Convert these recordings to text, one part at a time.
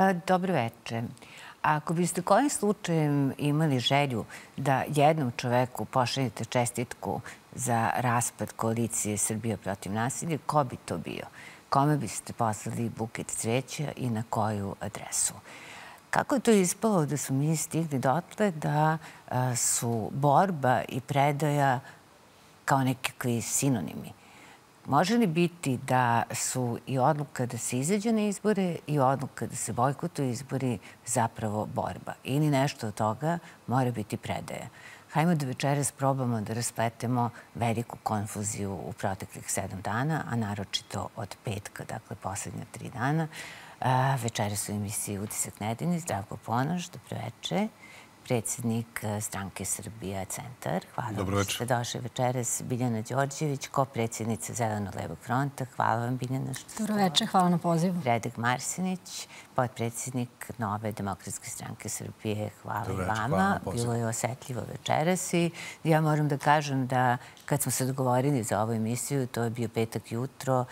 Dobro večer. Ako biste kojim slučajem imali želju da jednom čoveku pošaljete čestitku za raspad koalicije Srbija protiv nasilja, ko bi to bio? Kome biste poslali buket cveća i na koju adresu? Kako je to ispalo da smo mi stigli dotle da su borba i predaja kao nekakvi sinonimi? Može li biti da su i odluka da se izađe na izbore i odluka da se bojkotuju izbori zapravo borba? Ili nešto od toga mora biti predaja? Hajmo da večeras probamo da raspletemo veliku konfuziju u proteklih 7 dana, a naročito od petka, dakle poslednja 3 dana. Večeras u emisiji Utisak nedelje Zdravko Ponoš, dobroveče. Predsjednik stranke Srbija Centar. Hvala vam što ste došli večeras. Biljana Đorđević, ko-predsjednica Zeleno-levog fronta. Hvala vam, Biljana, što ste došli. Dobroveče, hvala na pozivu. Predrag Marsenić, potpredsjednik Nove demokratske stranke Srbije. Hvala i vama. Bilo je osetljivo večeras i ja moram da kažem da kad smo se dogovorili za ovu emisiju, to je bio petak jutro,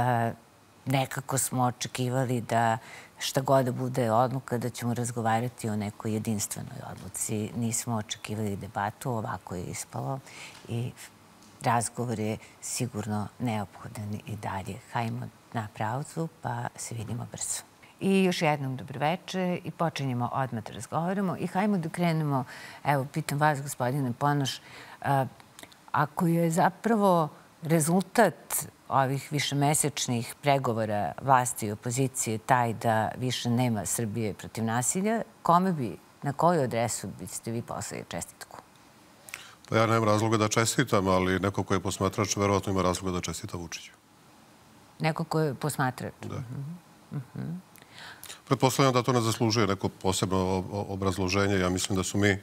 nekako smo očekivali da šta god da bude odluka, da ćemo razgovarati o nekoj jedinstvenoj odluci. Nismo očekivali debatu, ovako je ispalo i razgovor je sigurno neophodan i dalje. Hajmo na pauzu pa se vidimo brzo. I još jednom dobroveče i počinjemo odmah da razgovaramo i hajmo da krenemo, evo, pitam vas, gospodine Ponoš, ako je zapravo rezultat ovih višemesečnih pregovora vlasti i opozicije taj da više nema Srbije protiv nasilja, kome bi, na koju adresu biste vi poslali čestitku? Pa ja nemam razloga da čestitam, ali neko ko je posmatrač verovatno ima razloga da čestita Vučiću. Neko ko je posmatrač? Da. Pretpostavljam da to ne zaslužuje neko posebno obrazloženje. Ja mislim da su mi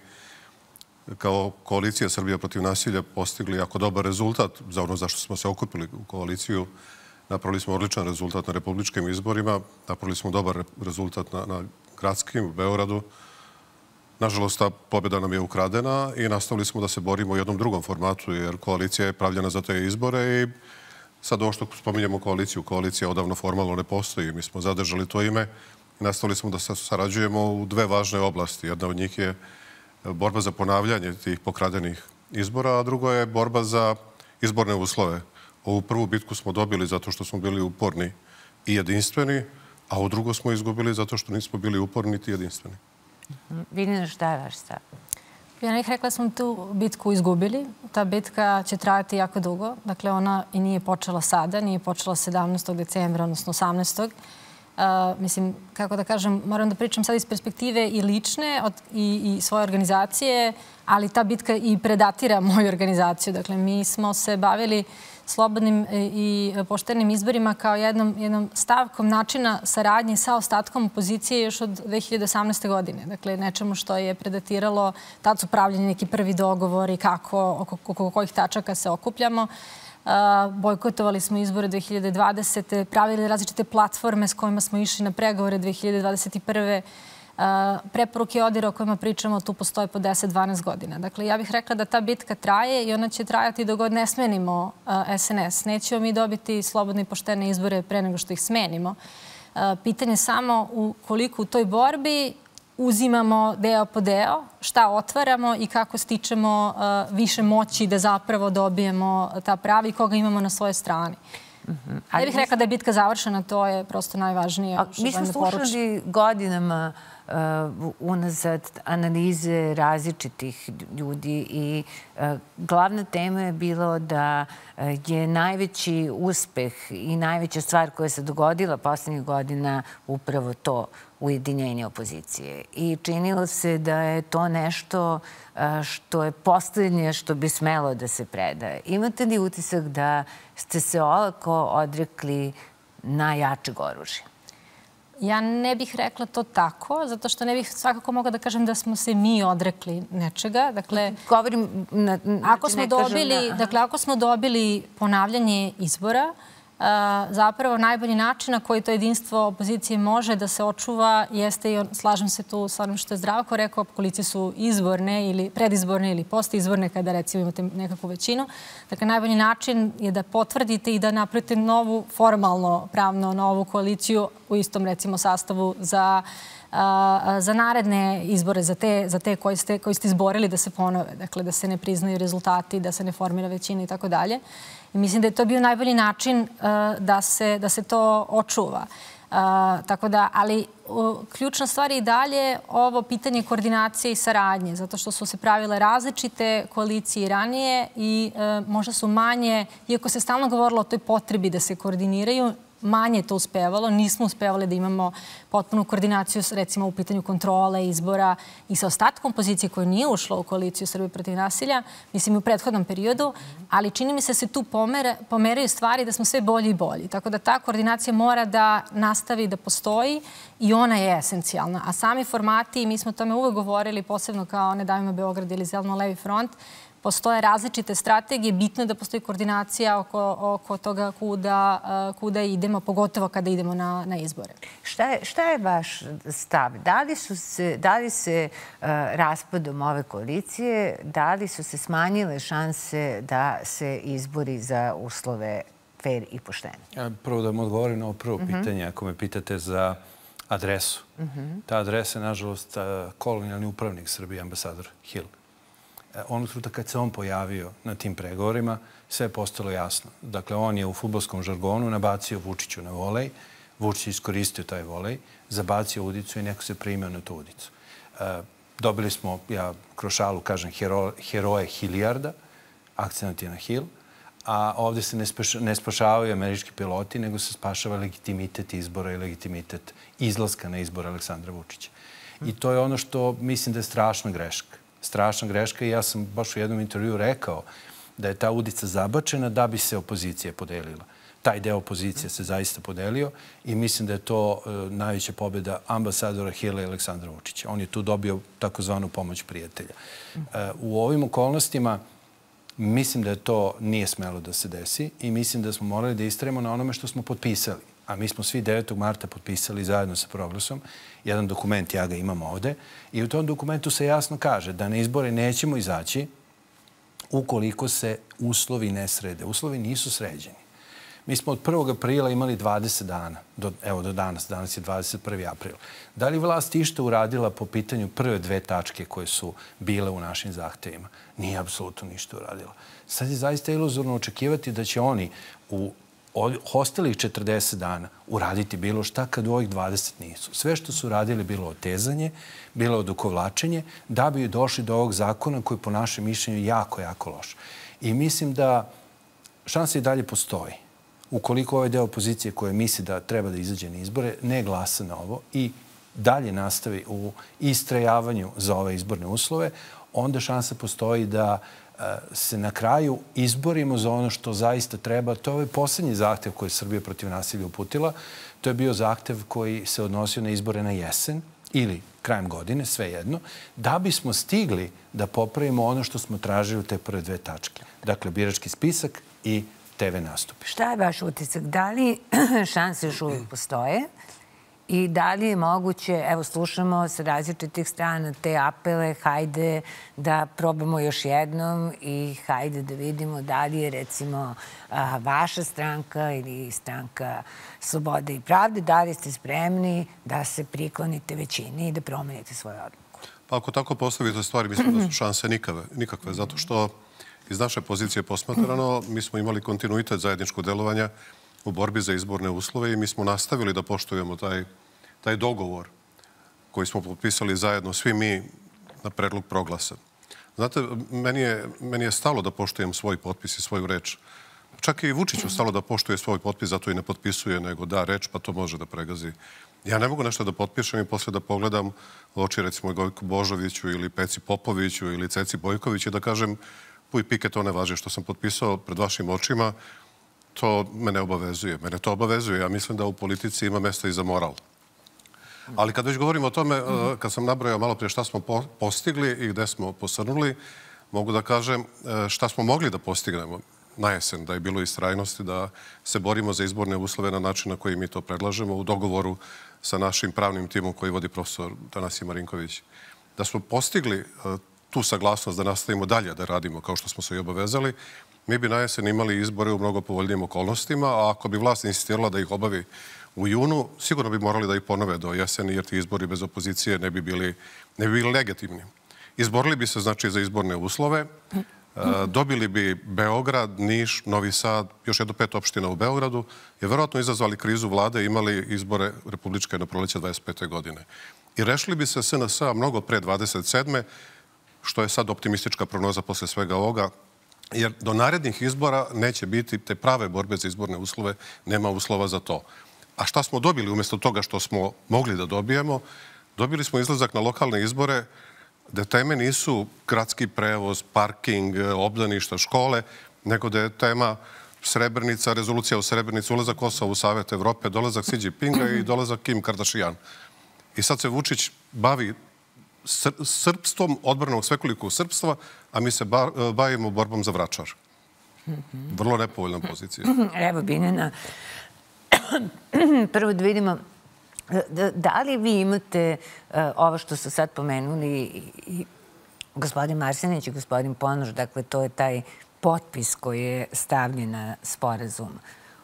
kao koalicija Srbija protiv nasilja postigli jako dobar rezultat za ono zašto smo se okupili u koaliciju. Napravili smo odličan rezultat na republičkim izborima, napravili smo dobar rezultat na gradskim u Beogradu. Nažalost, ta pobjeda nam je ukradena i nastavili smo da se borimo u jednom drugom formatu, jer koalicija je pravljena za te izbore i sad ovo što spominjemo koaliciju, koalicija odavno formalno ne postoji. Mi smo zadržali to ime i nastavili smo da se sarađujemo u dve važne oblasti. Jedna od njih je borba za ponavljanje tih pokradenih izbora, a drugo je borba za izborne uslove. Ovu prvu bitku smo dobili zato što smo bili uporni i jedinstveni, a ovu drugo smo izgubili zato što nismo bili uporni niti jedinstveni. Biljana, šta je vaš stav? Ja ne bih rekla da smo tu bitku izgubili. Ta bitka će trajati jako dugo. Dakle, ona i nije počela sada, nije počela 17. decembra, odnosno 18. Mislim, kako da kažem, moram da pričam sad iz perspektive i lične i svoje organizacije, ali ta bitka i predatira moju organizaciju. Dakle, mi smo se bavili slobodnim i poštenim izborima kao jednom stavkom načina saradnje sa ostatkom opozicije još od 2018. godine. Dakle, nečemu što je predatiralo, tad su pravljeni neki prvi dogovori kako, oko kojih tačaka se okupljamo. Bojkotovali smo izbore 2020. Pravili različite platforme s kojima smo išli na pregovore 2021. Preporuke ODIHR-a o kojima pričamo tu postoje po 10-12 godina. Dakle, ja bih rekla da ta bitka traje i ona će trajati dok god ne smenimo SNS. Nećemo mi dobiti slobodne i poštene izbore pre nego što ih smenimo. Pitanje samo koliko u toj borbi uzimamo deo po deo, šta otvaramo i kako stičemo više moći da zapravo dobijemo ta prava i koga imamo na svojoj strani. Ne bih rekla da je bitka završena, to je prosto najvažnije. Mi smo slušali godinama unazad analize različitih ljudi i glavna tema je bilo da je najveći uspeh i najveća stvar koja se dogodila poslednjih godina upravo to ujedinjenje opozicije. I činilo se da je to nešto što je poslednje što bi smelo da se preda. Imate li utisak da ste se olako odrekli najjačeg oružja? Ja ne bih rekla to tako, zato što ne bih svakako mogla da kažem da smo se mi odrekli nečega. Dakle, ako smo dobili ponavljanje izbora, zapravo najbolji način na koji to jedinstvo opozicije može da se očuva jeste, i slažem se tu sa onim što je Zdravko rekao, koalicije su izborne ili predizborne ili postizborne kada recimo imate nekakvu većinu. Dakle, najbolji način je da potvrdite i da napravite novu, formalno, pravno novu koaliciju u istom recimo sastavu za naredne izbore, za te koji ste izborili da se ponove. Dakle, da se ne priznaju rezultati, da se ne formira većina i tako dalje. I mislim da je to bio najbolji način da se to očuva. Tako da, ali ključna stvar je i dalje ovo pitanje koordinacije i saradnje, zato što su se pravile različite koalicije ranije i možda su manje, iako se stalno govorilo o toj potrebi da se koordiniraju, manje je to uspevalo. Nismo uspevali da imamo potpunu koordinaciju, recimo, u pitanju kontrole, izbora i sa ostatkom pozicije koja nije ušla u koaliciju Srbije protiv nasilja, mislim i u prethodnom periodu, ali čini mi se da se tu pomeraju stvari da smo sve bolji i bolji. Tako da ta koordinacija mora da nastavi da postoji i ona je esencijalna. A sami formati, mi smo o tome uvek govorili, posebno kao Ne davimo Beograd ili Zeleno-levi front, postoje različite strategije. Bitno je da postoji koordinacija oko toga kuda idemo, pogotovo kada idemo na izbore. Šta je vaš stav? Da li se raspadom ove koalicije, da li su se smanjile šanse da se izbori za uslove fair i poštene? Prvo da vam odgovorim na ovo prvo pitanje, ako me pitate za adresu. Ta adresa je, nažalost, kolonijalni upravnik Srbije, ambasador Hill. Onog truda kad se on pojavio na tim pregovorima, sve je postalo jasno. Dakle, on je u fudbalskom žargonu nabacio Vučiću na volej, Vučić je iskoristio taj volej, zabacio udicu i neko se primio na tu udicu. Dobili smo, ja kroz šalu kažem, heroje Hilliarda, akcenat je na Hill, a ovdje se ne spašavaju američki piloti, nego se spašava legitimitet izbora i legitimitet izlaska na izbor Aleksandra Vučića. I to je ono što mislim da je strašna greška. Strašna greška i ja sam baš u jednom intervju rekao da je ta udica zabačena da bi se opozicija podelila. Taj deo opozicije se zaista podelio i mislim da je to najveća pobjeda ambasadora Hilla i Aleksandra Vučića. On je tu dobio takozvanu pomoć prijatelja. U ovim okolnostima mislim da to nije smelo da se desi i mislim da smo morali da istrajemo na onome što smo potpisali. A mi smo svi 9. marta potpisali zajedno sa Progresom jedan dokument, ja ga imam ovde, i u tom dokumentu se jasno kaže da na izbore nećemo izaći ukoliko se uslovi ne srede. Uslovi nisu sređeni. Mi smo od 1. aprila imali 20 dana, evo do danas je 21. april. Da li vlast išta uradila po pitanju prve 2 tačke koje su bile u našim zahtevima? Nije apsolutno ništa uradila. Sad je zaista iluzorno očekivati da će oni u ostalih 40 dana uraditi bilo šta kad u ovih 20 nisu. Sve što su radili bilo otezanje, bilo odukovlačenje, da bi došli do ovog zakona koji po našem mišljenju jako, jako loš. I mislim da šansa i dalje postoji. Ukoliko ovaj deo opozicije koja misli da treba da izađe na izbore, ne glasa na ovo i dalje nastavi u istrajavanju za ove izborne uslove, onda šansa postoji da se na kraju izborimo za ono što zaista treba. To je ovaj poslednji zahtev koji je Srbija protiv nasilja uputila. To je bio zahtev koji se odnosio na izbore na jesen ili krajem godine, svejedno, da bismo stigli da popravimo ono što smo tražili u te prve 2 tačke. Dakle, birački spisak i TV nastupi. Šta je vaš utisak? Da li šanse još uvijek postoje? I da li je moguće, evo slušamo sa različitih strana te apele, hajde da probamo još jednom i hajde da vidimo da li je recimo vaša stranka ili stranka Slobode i pravde, da li ste spremni da se priklonite većini i da promenite svoju odluku? Pa ako tako postavite stvari, mislim da su šanse nikakve, zato što iz naše pozicije posmatrano mi smo imali kontinuitet zajedničkog delovanja u borbi za izborne uslove i mi smo nastavili da poštujemo taj dogovor koji smo potpisali zajedno svi mi na predlog Proglasa. Znate, meni je stalo da poštujem svoj potpis i svoju reč. Čak i Vučiću stalo da poštuje svoj potpis, zato i ne potpisuje, nego da reč, pa to može da pregazi. Ja ne mogu nešto da potpišem i posle da pogledam u oči, recimo, Gojku Božoviću ili Peci Popoviću ili Ceci Bojković i da kažem puj pike, to ne važi. Što sam potpisao pred vašim očima, to me ne obavezuje. Mene to obavezuje. Ja mislim da u politici ima mesta i za moral. Ali kad već govorimo o tome, kad sam nabrojao malo prije šta smo postigli i gde smo posrnuli, mogu da kažem šta smo mogli da postignemo. na jesen, da je bilo istrajnosti, da se borimo za izborne uslove na način na koji mi to predlažemo u dogovoru sa našim pravnim timom koji vodi profesor Tanasije Marinković. Da smo postigli tu saglasnost da nastavimo dalje da radimo kao što smo se i obavezali, mi bi na jesen imali izbore u mnogo povoljnijim okolnostima, a ako bi vlast insistirala da ih obavi u junu, sigurno bi morali da ih ponove do jeseni, jer ti izbori bez opozicije ne bi bili legitimni. Izborili bi se, znači, za izborne uslove, dobili bi Beograd, Niš, Novi Sad, još jedno 5 opština u Beogradu, je verovatno izazvali krizu vlade i imali izbore republičke na proleće 25. godine. I rešili bi se SNS-a mnogo pre 27. što je sad optimistička prognoza posle svega ovoga, jer do narednih izbora neće biti te prave borbe za izborne uslove, nema uslova za to. A šta smo dobili umjesto toga što smo mogli da dobijemo? Dobili smo izlazak na lokalne izbore da teme nisu gradski prevoz, parking, obdaništa, škole, nego da je tema Srebrenica, rezolucija u Srebrenicu, ulazak Kosova u Savet Evrope, dolazak Xi Jinpinga i dolazak Kim Kardashian. I sad se Vučić bavi srpstvom, odbranom svekolikog srpstva, a mi se bavimo borbom za Vračar. Vrlo nepovoljna pozicija. Evo, Biljana, prvo da vidimo, da li vi imate ovo što su sad pomenuli i gospodin Marsenić i gospodin Ponoš, dakle, to je taj potpis koji je stavljen na sporazum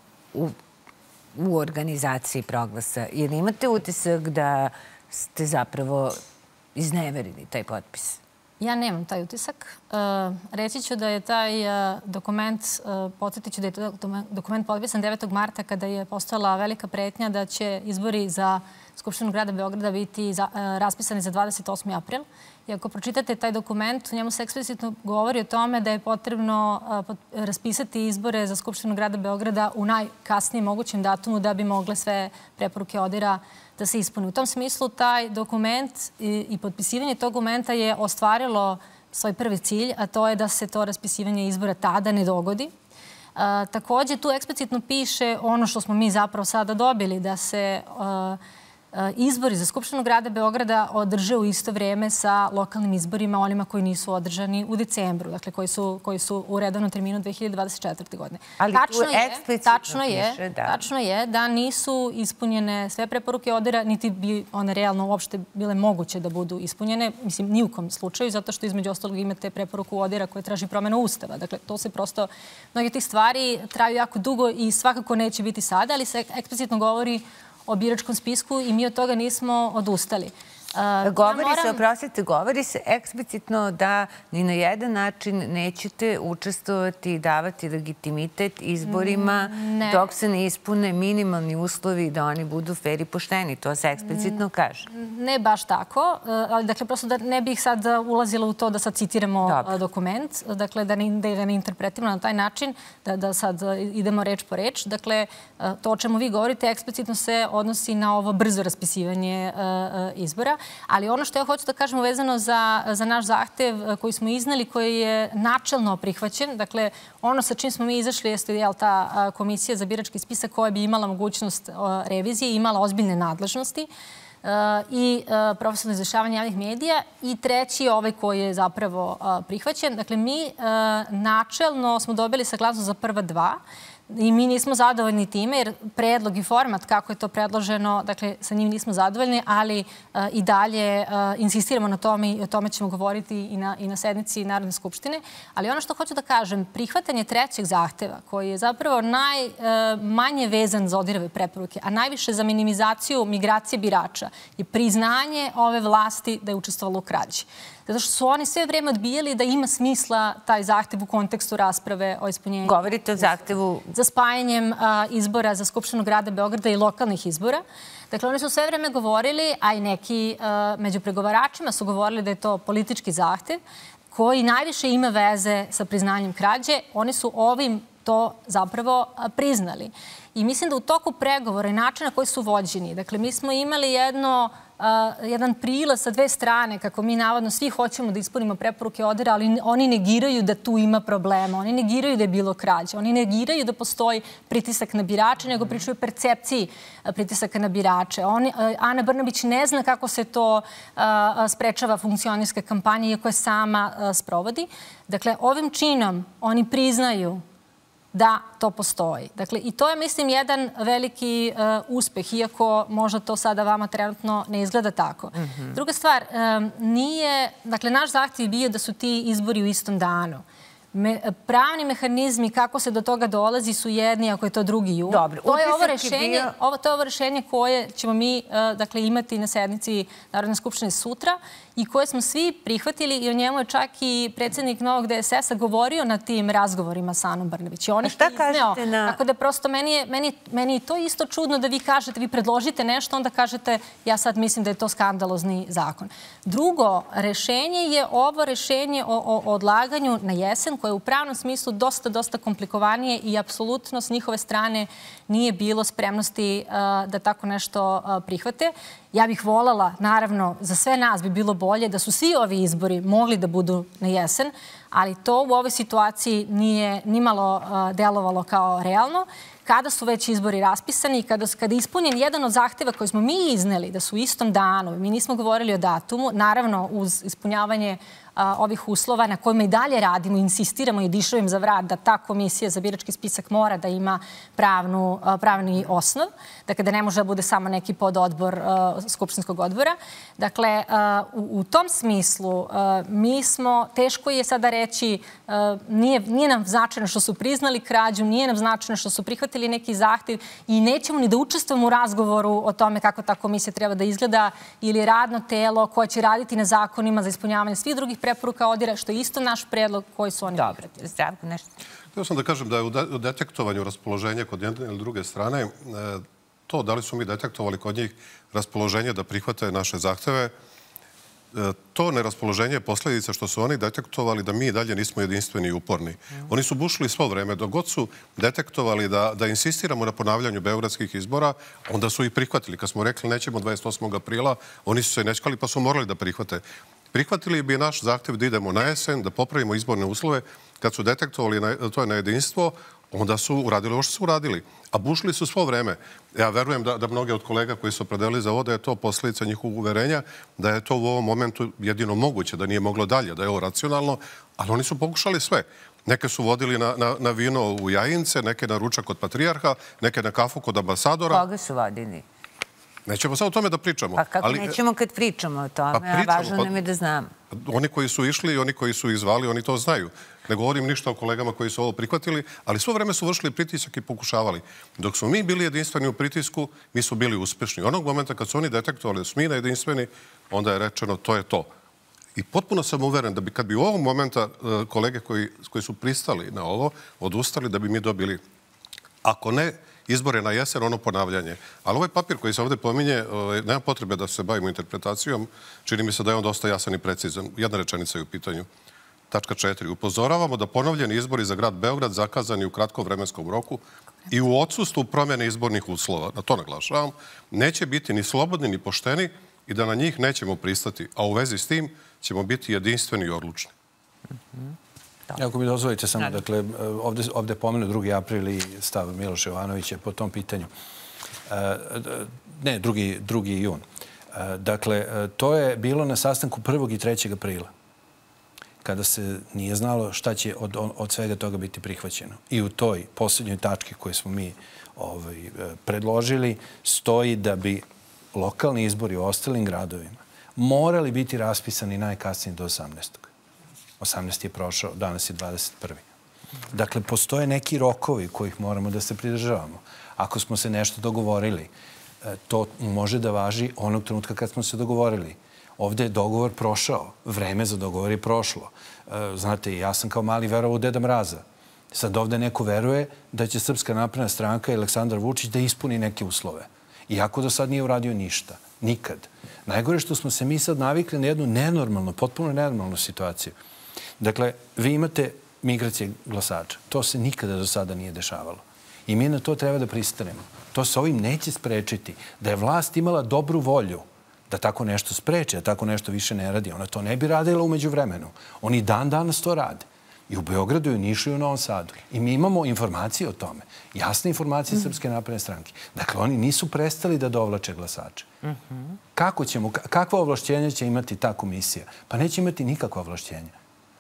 u organizaciji proglasa. Ili imate utisak da ste zapravo izneverili taj potpis? Ja nemam taj utisak. Reći ću da je taj dokument, podsjetit ću da je dokument potpisan 9. marta kada je postojala velika pretnja da će izbori za Skupštinu grada Beograda biti raspisani za 28. april. I ako pročitate taj dokument, u njemu se eksplicitno govori o tome da je potrebno raspisati izbore za Skupštinu grada Beograda u najkasnijem mogućem datumu da bi mogle sve preporuke ODIHR-a da se ispuni. U tom smislu, taj dokument i potpisivanje tog dokumenta je ostvarilo svoj prvi cilj, a to je da se to raspisivanje izbora tada ne dogodi. Također, tu eksplicitno piše ono što smo mi zapravo sada dobili, da se izbori za Skupštinu grada Beograda održe u isto vrijeme sa lokalnim izborima, onima koji nisu održani u decembru, dakle koji su u redovnom terminu 2024. godine. Ali tu eksplicitno piše, da. Tačno je da nisu ispunjene sve preporuke ODIHR-a, niti bi one realno uopšte bile moguće da budu ispunjene, mislim, ni u kom slučaju, zato što između ostalog imate preporuku ODIHR-a koja traži promjenu Ustava. Dakle, to se prosto, mnogi tih stvari traju jako dugo i svakako neće biti sada, ali se eksplicitno govori o biračkom spisku i mi od toga nismo odustali. Govori se eksplicitno da ni na jedan način nećete učestvovati i davati legitimitet izborima dok se ne ispune minimalni uslovi da oni budu fer i pošteni. To se eksplicitno kaže. Ne baš tako. Dakle, prosto da ne bih sad ulazila u to da sad citiramo dokument, dakle, da ga ne interpretiramo na taj način, da sad idemo reč po reč. Dakle, to o čemu vi govorite eksplicitno se odnosi na ovo brzo raspisivanje izbora. Ali ono što ja hoću da kažem vezano za naš zahtev koji smo iznali, koji je načelno prihvaćen, dakle, ono sa čim smo mi izašli jeste ta komisija za birački spisak koja bi imala mogućnost revizije, imala ozbiljne nadležnosti i profesionalno izvešćavanje javnih medija i treći ovaj koji je zapravo prihvaćen. Dakle, mi načelno smo dobili saglasnost za prva dva. I mi nismo zadovoljni time, jer predlog i format kako je to predloženo, dakle, sa njim nismo zadovoljni, ali i dalje insistiramo na tome i o tome ćemo govoriti i na sednici Narodne skupštine. Ali ono što hoću da kažem, prihvatanje trećeg zahteva, koji je zapravo najmanje vezan za ODIHR-ove preporuke, a najviše za minimizaciju migracije birača, je priznanje ove vlasti da je učestvovalo u krađi. Zato što su oni sve vrijeme odbijali da ima smisla taj zahtev u kontekstu rasprave o ispunjenju. Govorite o zahtevu za spajanjem izbora za Skupštinu grada Beograda i lokalnih izbora. Dakle, oni su sve vrijeme govorili, a i neki među pregovaračima su govorili da je to politički zahtev koji najviše ima veze sa priznanjem krađe. Oni su ovim to zapravo priznali. I mislim da u toku pregovora i načina koji su vođeni, dakle, mi smo imali jedan prilaz sa dve strane, kako mi navodno svi hoćemo da ispunimo preporuke ODIHR-a, ali oni negiraju da tu ima problema, oni negiraju da je bilo krađe, oni negiraju da postoji pritisak na birače, nego pričaju o percepciji pritisaka na birače. Ana Brnabić ne zna kako se to sprečava funkcionerska kampanja, iako je sama sprovodi. Dakle, ovim činom oni priznaju da to postoji. Dakle, i to je, mislim, jedan veliki uspeh, iako možda to sada vama trenutno ne izgleda tako. Druga stvar, dakle, naš zahtjev je bio da su ti izbori u istom danu. Pravni mehanizmi kako se do toga dolazi su jedni, ako je to 2. jun. To je ovo rešenje koje ćemo mi imati na sednici Narodne skupštine sutra i koje smo svi prihvatili i o njemu je čak i predsjednik Novog DSS-a govorio na tim razgovorima sa Anom Brnabić. A šta kažete na... Tako da prosto meni je to isto čudno da vi kažete, vi predložite nešto, onda kažete ja sad mislim da je to skandalozni zakon. Drugo rešenje je ovo rešenje o odlaganju na jesen, koje je u pravnom smislu dosta komplikovanije i apsolutno s njihove strane nije bilo spremnosti da tako nešto prihvate. Ja bih voljela, naravno, za sve nas bi bilo bolje da su svi ovi izbori mogli da budu na jesen, ali to u ovoj situaciji nije nimalo delovalo kao realno. Kada su već izbori raspisani i kada je ispunjen jedan od zahteva koji smo mi izneli da su u istom danu, mi nismo govorili o datumu, naravno uz ispunjavanje ovih uslova na kojima i dalje radimo, insistiramo i dišujem za vrat da ta komisija za birački spisak mora da ima pravni osnov, dakle da ne može da bude samo neki pododbor Skupštinskog odbora. Dakle, u tom smislu mi smo, teško je sada reći, nije nam značajno što su priznali krađu, nije nam značajno što su prihvatili neki zahtev i nećemo ni da učestvujemo u razgovoru o tome kako ta komisija treba da izgleda ili radno telo koje će raditi na zakonima za ispunjavanje svih drugih preporuka ODIHR-a, što je isto naš predlog koji su oni prihvatili. Zdravko, nešto? Htio sam da kažem da je u detektovanju raspoloženja kod jedne ili druge strane to da li su mi detektovali kod njih raspoloženje da prihvate naše zahteve, to neraspoloženje je posljedica što su oni detektovali da mi i dalje nismo jedinstveni i uporni. Oni su bušili svo vreme. Dok god su detektovali da insistiramo na ponavljanju beogradskih izbora, onda su ih prihvatili. Kad smo rekli nećemo 28. aprila, oni su se nečkali pa su morali da prihvate. Prihvatili bi naš zahtjev da idemo na jesen, da popravimo izborne uslove. Kad su detektovali to je na jedinstvo, onda su uradili ovo što su uradili. A bušili su svo vreme. Ja verujem da mnoge od kolega koji su opredelili za ovo, da je to posljedica njihovog uverenja, da je to u ovom momentu jedino moguće, da nije moglo dalje, da je ovo racionalno, ali oni su pokušali sve. Neke su vodili na vino u Jajince, neke na ručak kod patrijarha, neke na kafu kod ambasadora. Koga su vodili? Nećemo sad o tome da pričamo. Pa kako nećemo kad pričamo o tome, a važno nam je da znam. Oni koji su išli i oni koji su ih zvali, oni to znaju. Ne govorim ništa o kolegama koji su ovo prihvatili, ali svo vreme su vršili pritisak i pokušavali. Dok smo mi bili jedinstveni u pritisku, mi su bili uspešni. Onog momenta kad su oni detektovali da smo mi jedinstveni, onda je rečeno to je to. I potpuno sam uveren da bi kad bi u ovog momenta kolege koji su pristali na ovo, odustali da bi mi dobili, ako ne izbore na jesen, ono ponavljanje. Ali ovaj papir koji se ovdje pominje, nema potrebe da se bavimo interpretacijom. Čini mi se da je on dosta jasan i precizan. Jedna rečenica je u pitanju. Tačka 4. Upozoravamo da ponovljeni izbori za grad Beograd zakazani u kratkom vremenskom roku i u odsustvu promjene izbornih uslova, na to naglašavam, neće biti ni slobodni ni pošteni i da na njih nećemo pristati. A u vezi s tim ćemo biti jedinstveni i odlučni. Ako mi dozvolite samo, dakle, ovdje pomenu 2. april i stav Miloša Jovanovića po tom pitanju. Ne, 2. jun. Dakle, to je bilo na sastanku 1. i 3. aprila, kada se nije znalo šta će od svega toga biti prihvaćeno. I u toj posljednjoj tački koju smo mi predložili stoji da bi lokalni izbori u ostalim gradovima morali biti raspisani najkasnije do 18. 18. je prošao, danas je 21. Dakle, postoje neki rokovi kojih moramo da se pridržavamo. Ako smo se nešto dogovorili, to može da važi onog trenutka kad smo se dogovorili. Ovdje je dogovor prošao, vreme za dogovor je prošlo. Znate, ja sam kao mali verovao u Deda Mraza. Sad ovdje neko veruje da će Srpska napredna stranka i Aleksandar Vučić da ispuni neke uslove. Iako do sad nije uradio ništa. Nikad. Najgore što smo se mi sad navikli na jednu nenormalnu, potpuno nenormalnu situaciju. Dakle, vi imate migracije glasača. To se nikada do sada nije dešavalo. I mi na to treba da pristanemo. To se ovim neće sprečiti. Da je vlast imala dobru volju da tako nešto spreče, da tako nešto više ne radi. Ona to ne bi radila umeđu vremenu. Oni dan danas to rade. I u Beogradu, i u Nišu, i u Novom Sadu. I mi imamo informacije o tome. Jasne informacije Srpske napredne stranke. Dakle, oni nisu prestali da dovlače glasače. Kakva ovlašćenja će imati ta komisija? Pa neće imati nikakva ovlašćenja.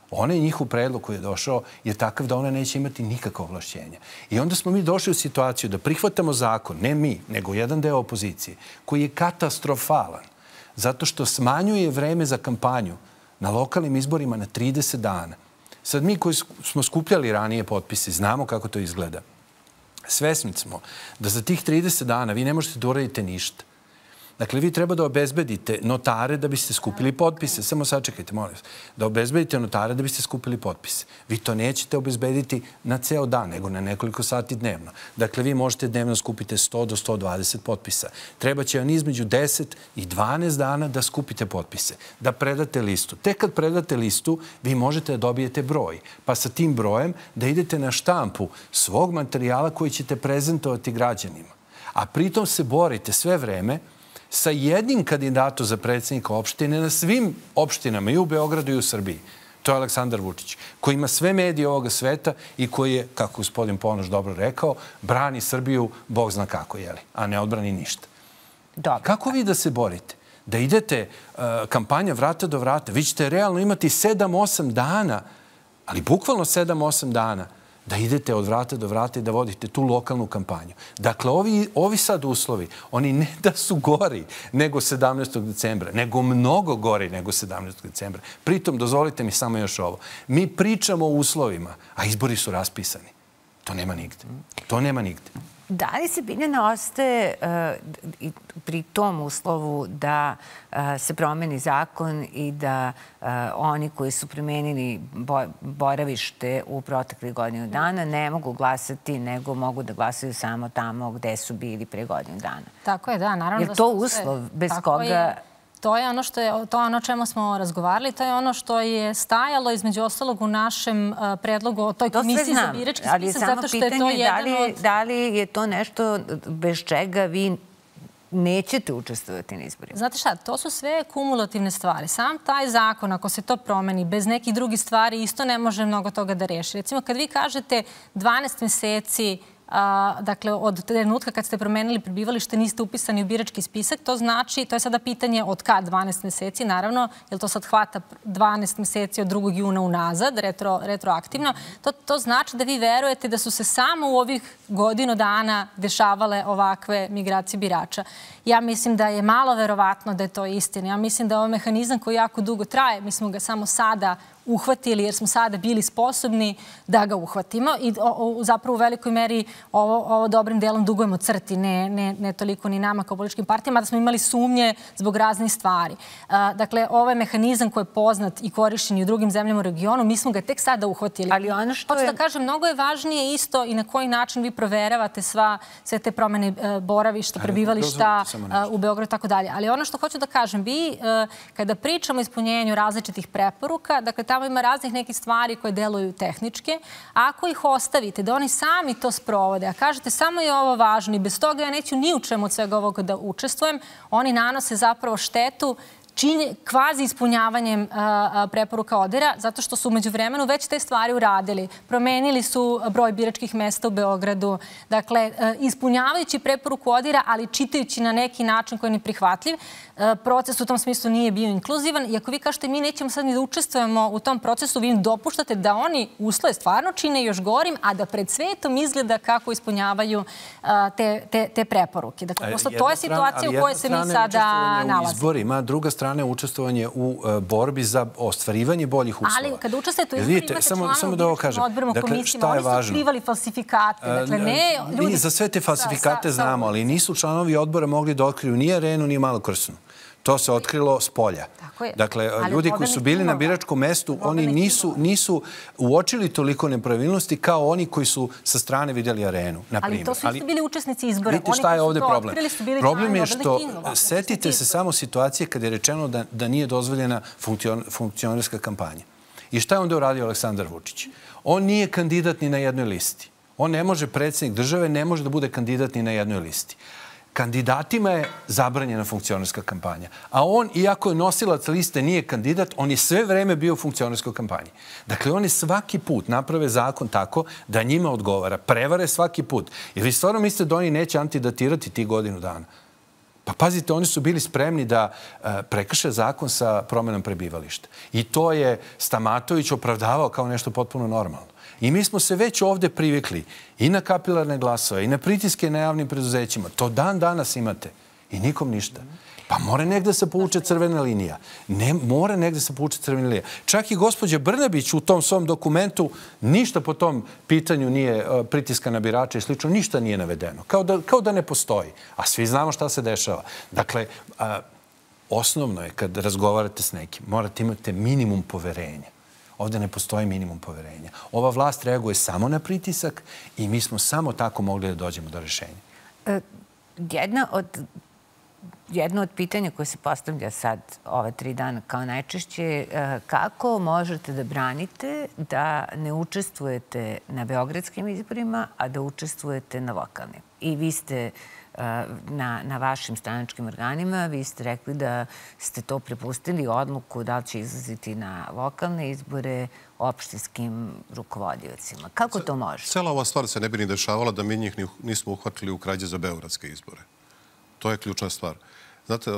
Onaj njihov predlog koji je došao je takav da ona neće imati nikakva ovlašćenja. I onda smo mi došli u situaciju da prihvatamo zakon, ne mi, nego jedan deo opozicije, koji je katastrofalan, zato što smanjuje vreme za kampanju na lokalnim izborima na 30 dana. Sad mi koji smo skupljali ranije potpise, znamo kako to izgleda. Svesni smo da za tih 30 dana vi ne možete da uradite ništa. Dakle, vi treba da obezbedite notare da biste skupili potpise. Samo sačekajte, molim vas. Da obezbedite notare da biste skupili potpise. Vi to nećete obezbediti na ceo dan, nego na nekoliko sati dnevno. Dakle, vi možete dnevno skupiti 100 do 120 potpisa. Treba će vam između 10 i 12 dana da skupite potpise, da predate listu. Tek kad predate listu, vi možete da dobijete broj. Pa sa tim brojem da idete na štampu svog materijala koji ćete prezentovati građanima. A pritom se borite sve vreme sa jednim kandidatom za predsjednika opštine na svim opštinama i u Beogradu i u Srbiji. To je Aleksandar Vučić, koji ima sve medije ovoga sveta i koji je, kako gospodin Ponoš dobro rekao, brani Srbiju, Bog zna kako, a ne odbrani ništa. Kako vi da se borite? Da idete kampanja vrata do vrata, vi ćete realno imati 7-8 dana, ali bukvalno 7-8 dana, da idete od vrata do vrata i da vodite tu lokalnu kampanju. Dakle, ovi sad uslovi, oni ne da su gori nego 17. decembra, nego mnogo gori nego 17. decembra. Pritom, dozvolite mi samo još ovo, mi pričamo o uslovima, a izbori su raspisani. To nema nigde. To nema nigde. Da li se Biljana ostaje pri tom uslovu da se promeni zakon i da oni koji su promenili boravište u proteklih godinu dana ne mogu glasati, nego mogu da glasaju samo tamo gde su bili pre godinu dana? Tako je, da, naravno. Je to uslov bez koga... To je ono o čemu smo razgovarali, to je ono što je stajalo između ostalog u našem predlogu o toj komisiji za birački spisak, zato što je to jedan od... Da li je to nešto bez čega vi nećete učestvovati na izborima? Znate šta, to su sve kumulativne stvari. Sam taj zakon, ako se to promeni, bez nekih drugih stvari, isto ne može mnogo toga da reši. Recimo, kad vi kažete 12 meseci, dakle, od trenutka kad ste promenili prebivalište, niste upisani u birački spisak, to znači, to je sada pitanje od kad 12 meseci, naravno, jer to sad hvata 12 meseci od 2. juna unazad, retroaktivno. To znači da vi verujete da su se samo u ovih godinu dana dešavale ovakve migracije birača. Ja mislim da je malo verovatno da je to istina. Ja mislim da je ovaj mehanizam koji jako dugo traje, mi smo ga samo sada uhvatili jer smo sada bili sposobni da ga uhvatimo i zapravo u velikoj meri ovo dobrim delom dugujemo CRTI, ne toliko ni nama kao političkim partijama, da smo imali sumnje zbog raznih stvari. Dakle, ovaj mehanizam koji je poznat i korišćen i u drugim zemljama u regionu, mi smo ga tek sada uhvatili. Ali ono što je... Hoću da kažem, mnogo je važnije isto i na koji način vi proveravate sve te promene boravišta, prebivališta u Beogradu i tako dalje. Ali ono što hoću da kažem, vi kada pričamo o ispunjenju različitih preporuka, dakle, tamo ima raznih nekih stvari koje deluju tehničke. Ako ih ostavite, da oni sami to sprovode, a kažete samo je ovo važno i bez toga ja neću ni u čemu od svega ovoga da učestvujem, oni nanose zapravo štetu kvazi ispunjavanjem preporuka ODIHR-a, zato što su umeđu vremenu već te stvari uradili. Promenili su broj biračkih mesta u Beogradu. Dakle, ispunjavajući preporuku ODIHR-a, ali čitajući na neki način koji je neprihvatljiv, proces u tom smislu nije bio inkluzivan. I ako vi kažete mi nećemo sad ni da učestvujemo u tom procesu, vi im dopuštate da oni uslove stvarno čine još gorim, a da pred svetom izgleda kako ispunjavaju te preporuke. Dakle, to je situacija u kojoj se mi sada nalazimo. Druga strana je učestvovanje u borbi za ostvarivanje boljih uslova. Ali kada učestvujete u izborima, imate članovi biračkim odborima, komisijama, oni su otkrivali falsifikate. Dakle, ne... Mi za sve te falsifikate znamo, ali nisu članovi odbora mogli da otkriju ni Arenu, ni Malu Krsnu. To se otkrilo s polja. Dakle, ljudi koji su bili na biračkom mestu, oni nisu uočili toliko nepravilnosti kao oni koji su sa strane vidjeli Arenu, na primjer. Ali to su isto bili učesnici izbora. Vidite šta je ovdje problem. Problem je što, setite se samo situacije kada je rečeno da nije dozvoljena funkcionerska kampanja. I šta je onda uradio Aleksandar Vučić? On nije kandidat ni na jednoj listi. On ne može, predsjednik države ne može da bude kandidat ni na jednoj listi. Kandidatima je zabranjena funkcionerska kampanja. A on, iako je nosilac liste, nije kandidat, on je sve vreme bio u funkcionerskoj kampanji. Dakle, oni svaki put naprave zakon tako da njima odgovara. Prevare svaki put. Jer vi stvarno mislite da oni neće antidatirati tih godinu dana? Pa pazite, oni su bili spremni da prekrše zakon sa promenom prebivališta. I to je Stamatović opravdavao kao nešto potpuno normalno. I mi smo se već ovde privikli i na kapilarne glasove i na pritiske na javnim preduzećima. To dan danas imate. I nikom ništa. Pa mora negde se povuče crvena linija. Ne, mora negde se povuče crvena linija. Čak i gospođa Brnabić u tom svom dokumentu ništa po tom pitanju nije pritiska na birače i slično, ništa nije navedeno. Kao da ne postoji. A svi znamo šta se dešava. Dakle, osnovno je kad razgovarate s nekim, morate imati minimum poverenja. Ovde ne postoji minimum poverenja. Ova vlast reaguje samo na pritisak i mi smo samo tako mogli da dođemo do rešenja. Jedno od pitanja koje se postavlja sad ove 3 dana kao najčešće, kako možete da branite da ne učestvujete na beogradskim izborima, a da učestvujete na lokalnim? I vi ste na vašim stranačkim organima, vi ste rekli da ste to prepustili odluku da li će izlaziti na lokalne izbore opštinskim rukovodiocima. Kako to može? Cela ova stvar se ne bi ni dešavala da mi njih nismo uhvatili u krađe za beogradske izbore. To je ključna stvar. Znate,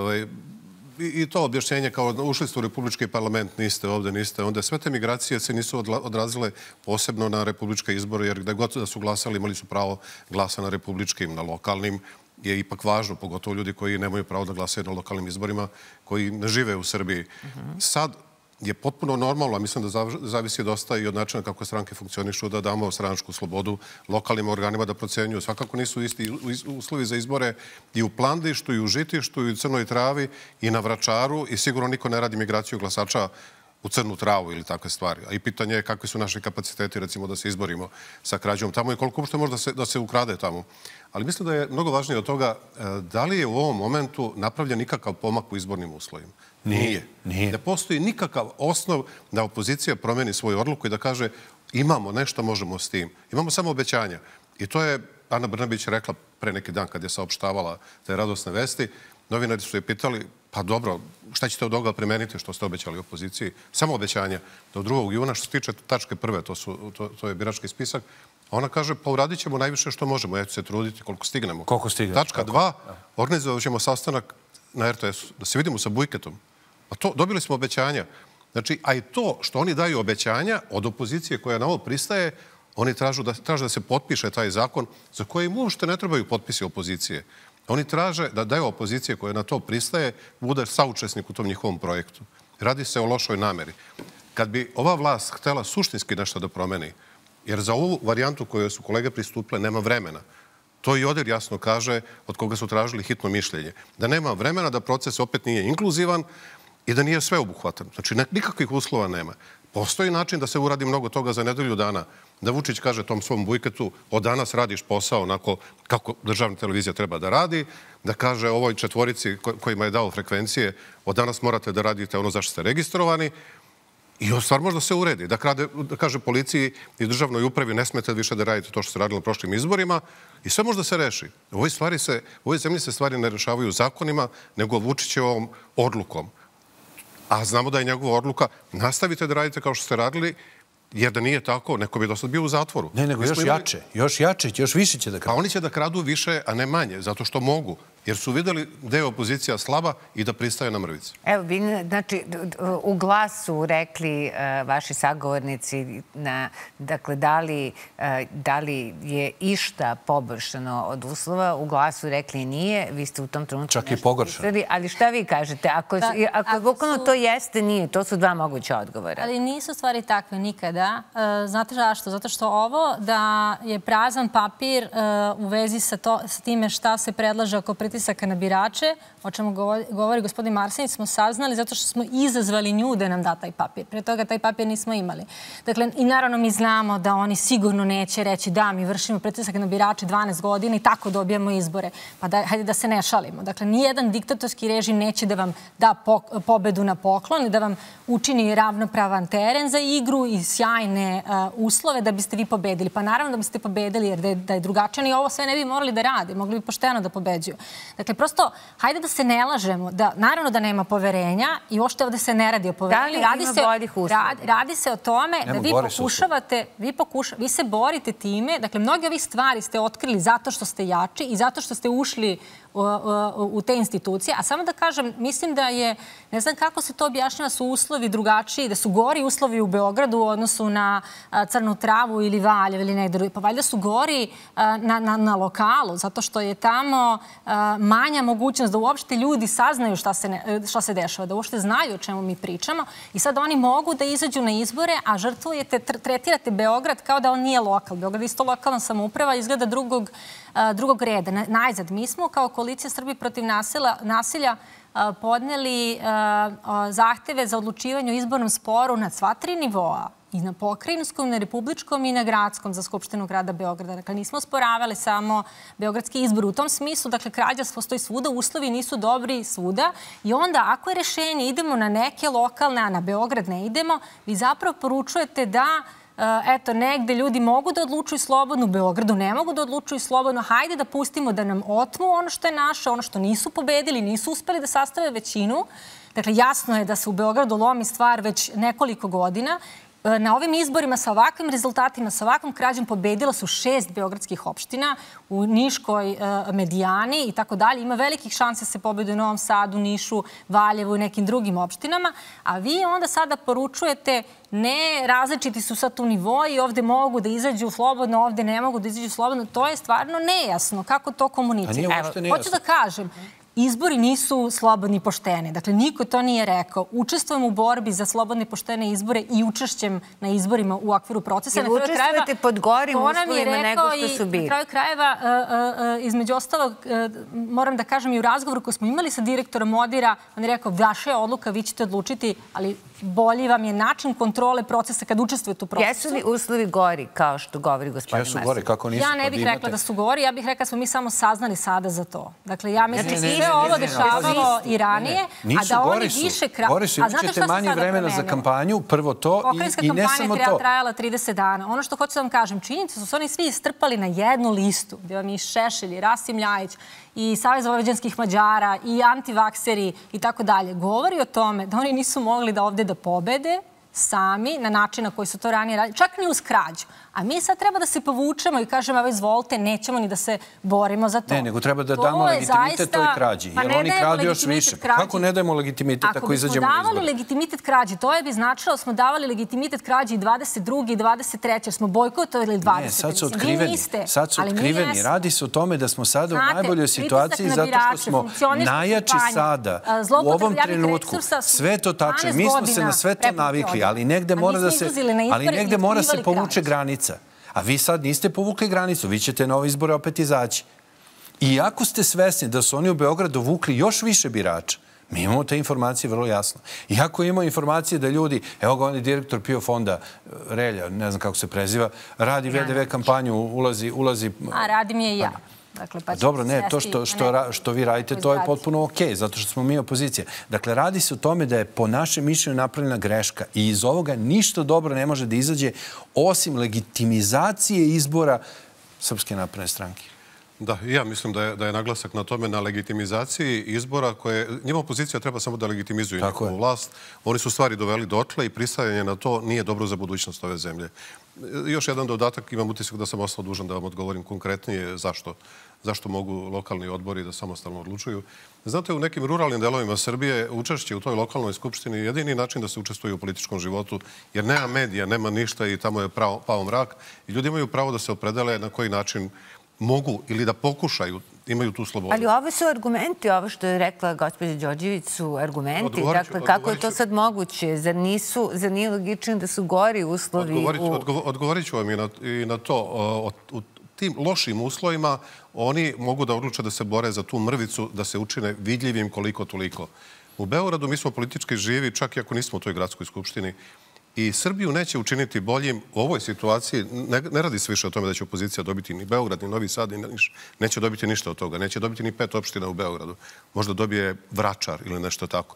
i to objašnjenje kao ušli ste u Republički parlament, niste ovde, niste onda. Sve te migracije se nisu odrazile posebno na republičke izbore, jer gde god da su glasali imali su pravo glasa na republičkim, na lokalnim. Je ipak važno, pogotovo ljudi koji nemaju pravo da glasaju na lokalnim izborima, koji ne žive u Srbiji. Sad je potpuno normalno, a mislim da zavisi dosta i od načina kako stranke funkcionišu, da damo stranačku slobodu lokalnim organima da procenjuju. Svakako nisu isti uslovi za izbore i u Plandištu, i u Žitištu, i u Crnoj Travi, i na Vračaru, i sigurno niko ne radi migraciju glasača u Crnu Travu ili takve stvari. A i pitanje je kakvi su naši kapaciteti, recimo, da se izborimo sa krađom tamo i koliko uopšte može da se ukrade tamo. Ali mislim da je mnogo važnije od toga da li je u ovom momentu napravljen nikakav pomak u izbornim uslovima. Nije. Ne postoji nikakav osnov da opozicija promeni svoju odluku i da kaže imamo nešto, možemo s tim. Imamo samo obećanja. I to je Ana Brnabić rekla pre neki dan kad je saopštavala te radosne vesti. Novinari su je pitali, pa dobro, šta ćete od ovoga primeniti što ste obećali opoziciji? Samo obećanja. Do 2. juna, što se tiče tačke 1, to je birački spisak, ona kaže, pa uradit ćemo najviše što možemo. Ja ću se truditi koliko stignemo. Koliko stignemo. Tačka 2, organizovat ćemo sastanak na RTS-u, da se vidimo sa Bujketom. Pa to, dobili smo obećanja. Znači, a i to što oni daju obećanja od opozicije koja na ovo pristaje, oni traže da se potpiše taj zakon za koje im uopšte ne trebaju potpisi opozicije. Oni traže da deo opozicije koja na to pristaje bude saučesnik u tom njihovom projektu. Radi se o lošoj nameri. Kad bi ova vlast htela suštinski nešto da promeni, jer za ovu varijantu koju su kolege pristupile nema vremena, to i ODIR jasno kaže, od koga su tražili hitno mišljenje, da nema vremena, da proces opet nije inkluzivan i da nije sveobuhvatan. Znači, nikakvih uslova nema. Postoji način da se uradi mnogo toga za nedelju dana. Da Vučić kaže tom svom Bujketu, od danas radiš posao onako kako državna televizija treba da radi, da kaže ovoj 4 kojima je dao frekvencije, od danas morate da radite ono zašto ste registrovani, i ovo stvar možda se uredi. Da kaže policiji i državnoj upravi ne smete više da radite to što ste radili na prošlim izborima i sve možda se reši. U ovoj zemlji se stvari ne rešavaju zakonima, nego Vučićevom odlukom. A znamo da je njegova odluka nastavite da radite kao što ste radili, jer da nije tako, neko bi do sad bio u zatvoru. Ne, nego još jače, još više će da kradu. Pa oni će da kradu više, a ne manje, zato što mogu. Jer su videli da je opozicija slaba i da pristaje na mrvice. Evo, znači, u glasu rekli vaši sagovornici, dakle, da li je išta poboljšano od uslova, u glasu rekli nije, vi ste u tom trenutku čak i pogoršano. Ali šta vi kažete? Ako bukvalno to jeste, nije, to su 2 moguća odgovora. Ali nisu stvari takve nikada. Znate zašto? Zato što ovo da je prazan papir u vezi sa time šta se predlaže oko pritisaka na birače, o čemu govori gospodin Marsenić, smo saznali zato što smo izazvali nju da nam da taj papir. Pre toga taj papir nismo imali. Dakle, i naravno mi znamo da oni sigurno neće reći da, mi vršimo pritisak na birače 12 godina i tako dobijamo izbore. Pa hajde da se ne šalimo. Dakle, nijedan diktatorski režim neće da vam da pobedu na poklon i da vam učini ravnopravan teren za igru i sjajne uslove da biste vi pobedili. Pa naravno da biste pobedili, jer da je drugačije i ovo sve ne bi morali da rade. Mogli bi pošteno da pobeđuju. Dakle, prosto, hajde da se ne lažemo. Naravno da nema poverenja i uopšte ovde se ne radi o poverenju. Da li ima boljih uslova? Radi se o tome da vi pokušavate, vi se borite time. Dakle, mnoge ovih stvari ste otkrili zato što ste jači i zato što ste ušli u te institucije. A samo da kažem, mislim da je, ne znam kako se to objašnjava, su uslovi drugačiji, da su gori uslovi u Beogradu u odnosu na Crnu Travu ili Valjevo ili negde. Pa valjda su gori na lokalu, zato što je tamo manja mogućnost da uopšte ljudi saznaju šta se dešava, da uopšte znaju o čemu mi pričamo. I sad oni mogu da izađu na izbore, a žrtvujete, tretirate Beograd kao da on nije lokal. Beograd je isto lokalna samouprava, izgleda drugog reda. Najzad, mi smo kao Koalicija Srbije protiv nasilja podneli zahteve za odlučivanje o izbornom sporu na sva 3 nivoa. I na pokrajinskom, na republičkom i na gradskom za Skupštinu grada Beograda. Dakle, nismo osporavali samo beogradski izbor. U tom smislu, dakle, krađa postoji svuda, uslovi nisu dobri svuda. I onda, ako je rešenje, idemo na neke lokalne, a na Beograd ne idemo, vi zapravo poručujete da eto, negde ljudi mogu da odlučuju slobodno, u Beogradu ne mogu da odlučuju slobodno, hajde da pustimo da nam otmu ono što je naše, ono što nisu pobedili, nisu uspeli da sastave većinu. Dakle, jasno je da se u Beogradu lomi stvar već nekoliko godina. Na ovim izborima sa ovakvim rezultatima, sa ovakvom krađom pobedila su 6 beogradskih opština u Niškoj Medijani i tako dalje. Ima velikih šanse se pobede u Novom Sadu, Nišu, Valjevu i nekim drugim opštinama. A vi onda sada poručujete ne, različiti su sad tu nivoi, ovde mogu da izađu slobodno, ovde ne mogu da izađu slobodno. To je stvarno nejasno. Kako to komunicira? Hoću da kažem, izbori nisu slobodni i pošteni. Dakle, niko to nije rekao. Učestvujem u borbi za slobodne i poštene izbore i učešćem na izborima u okviru procesa. Jer učestvujete pod gorim uslovima nego što su bili. Na kraju krajeva, između ostalog, moram da kažem i u razgovoru koji smo imali sa direktorom ODIR-a, on je rekao, vaša je odluka, vi ćete odlučiti, ali bolji vam je način kontrole procesa kad učestvujete u procesu. Jesu li uslovi gori, kao što govori gospodin Marković? Jesu gori, kako nisu? Ja ne bih rekla da su gori, ja bih rekla da smo mi samo saznali sada za to. Dakle, ja mislim da sve ovo dešavalo i ranije, a da oni više... Gori su, imat ćete manje vremena za kampanju, prvo to i ne samo to. Pokrajinska kampanja trajala 30 dana. Ono što hoću da vam kažem, činjenica su oni svi istrpali na jednu listu, gdje vam je i Šešelj, i Rasim Ljajić, i Savez vojvođanskih Mađara, i antivakseri i tako dalje. Govori o tome da oni nisu mogli da ovde da pobede sami na način na koji su to ranije radili, čak ni uz krađu. A mi sad treba da se povučemo i kažemo, evo izvolite, nećemo ni da se borimo za to. Ne, nego treba da damo legitimitet toj krađi. Jer oni kradu još više. Kako ne dajemo legitimitet ako izađemo na izbor? Ako bismo davali legitimitet krađi, to je bi značilo da smo davali legitimitet krađi i 22. i 23. jer smo bojkotovali 20. Ne, sad su otkriveni. Sad su otkriveni. Radi se o tome da smo sada u najboljoj situaciji zato što smo najjači sada u ovom trenutku. Sve to tačno. Mi smo se na sve to navikli, ali negde mora se povuče granica. A vi sad niste povukli granicu, vi ćete na ove izbore opet izaći. I ako ste svesni da su oni u Beogradu vukli još više birača, mi imamo te informacije vrlo jasno. I ako imamo informacije da ljudi, evo ga on je direktor PIO fonda, Relja, ne znam kako se preziva, radi VDV kampanju, ulazi... A radim je i ja. Dobro, ne, to što vi radite, to je potpuno okej, zato što smo mi opozicija. Dakle, radi se o tome da je po našem mišljenju napravljena greška i iz ovoga ništa dobro ne može da izađe osim legitimizacije izbora Srpske napredne stranke. Da, ja mislim da je naglasak na tome, na legitimizaciji izbora koje... Njima opozicija treba samo da legitimizuju njihovu vlast. Oni su stvari doveli dotle i pristajanje na to nije dobro za budućnost ove zemlje. Još jedan dodatak, imam utisak da sam ostao dužan da vam odgovorim konkretnije zašto mogu lokalni odbori da samostalno odlučuju. Znate, u nekim ruralnim delovima Srbije učešće u toj lokalnoj skupštini je jedini način da se učestvuje u političkom životu, jer nema medija, nema ništa i tamo je pao mrak. I ljudi imaju pravo da se opredele na koji način mogu ili da pokušaju, imaju tu slobodu. Ali ovo su argumenti, ovo što je rekla gospođa Đorđević su argumenti. Dakle, kako je to sad moguće? Zar nije logično da su gori uslovi? Odgovorit ću vam i na to. U tim lošim uslovima oni mogu da odluče da se bore za tu mrvicu, da se učine vidljivim koliko toliko. U Beogradu mi smo politički živi, čak i ako nismo u toj gradskoj skupštini. I Srbiju neće učiniti boljim u ovoj situaciji. Ne radi se više o tome da će opozicija dobiti ni Beograd, ni Novi Sad, ni Niš. Neće dobiti ništa od toga. Neće dobiti ni 5 opština u Beogradu. Možda dobije Vračar ili nešto tako.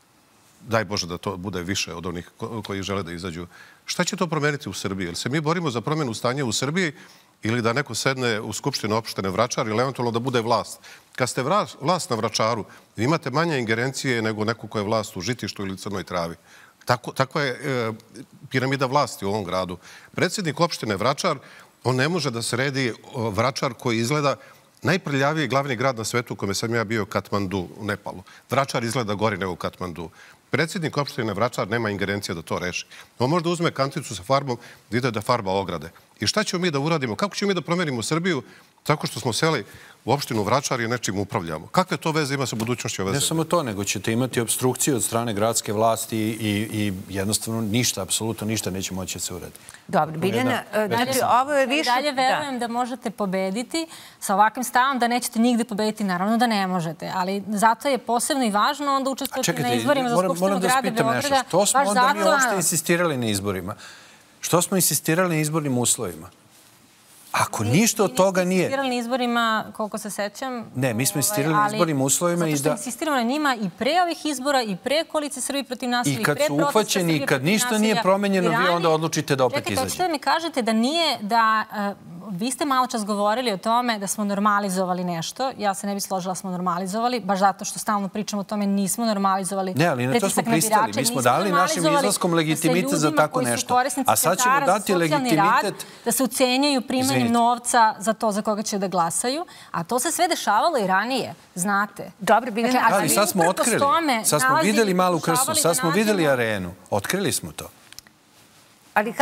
Daj Bože da to bude više od onih koji žele da izađu. Šta će to promeniti u Srbiji? Jel se mi borimo za promjenu stanja u Srbiji ili da neko sedne u skupštinu opštine Vračar ili eventualno da bude vlast? Kad ste vlast na Vračaru, vi imate manje ingerencije nego neko ko je vlast u Žitištu ili Crnoj Travi. Takva je piramida vlasti u ovom gradu. Predsjednik opštine Vračar, on ne može da sredi Vračar koji izgleda Najprljaviji glavni grad na svetu u kome sam ja bio, Katmandu u Nepalu. Vračar izgleda gori nego u Katmandu. Predsjednik opštine Vračar nema ingerencija da to reši. On možda uzme kanticu sa farbom da ide da farba ograde. I šta ćemo mi da uradimo? Kako ćemo mi da promenimo Srbiju tako što smo seli u opštinu Vračar i nečim upravljamo? Kakve to veze ima sa budućnošću ove zemlje? Ne samo to, nego ćete imati obstrukciju od strane gradske vlasti i jednostavno ništa, apsolutno ništa neće moći da se uradi. Dobro, Biljana, znači ovo je više... Dalje verujem da možete pobediti sa ovakvim stavom, da nećete nigde pobediti, naravno da ne možete, ali zato je posebno i važno onda učestvovati na izborima za Skupštinu grada Beograda. Što smo onda mi uopšte insistirali na izborima? Što smo insistirali na izbornim uslovima? Ako ništa od toga nije... Mi smo insistirali na izborima, koliko se sećam... Ne, mi smo insistirali na izbornim uslovima i da... Zato što insistiramo na njima i pre ovih izbora, i pre koalicije Srbije protiv nasilja, i kad su uhvaćeni, i kad ništa nije promenjeno, vi onda odlučite da opet izađete. Čekajte, hoćete da mi kažete da nije, da... Vi ste malo čas govorili o tome da smo normalizovali nešto. Ja se ne bi složila da smo normalizovali, baš zato što stalno pričamo o tome, nismo normalizovali. Ne, ali na to smo pristali. Mi smo dali našim izlaskom legitimitet za tako nešto. A sad ćemo dati legitimitet... Da se ucenjaju primanjem novca za to za koga će da glasaju. A to se sve dešavalo i ranije, znate. Dobro, Biljana, ali sad smo otkrili. Sad smo videli Malu Krsnu, sad smo videli arenu. Otkrili smo to. Ali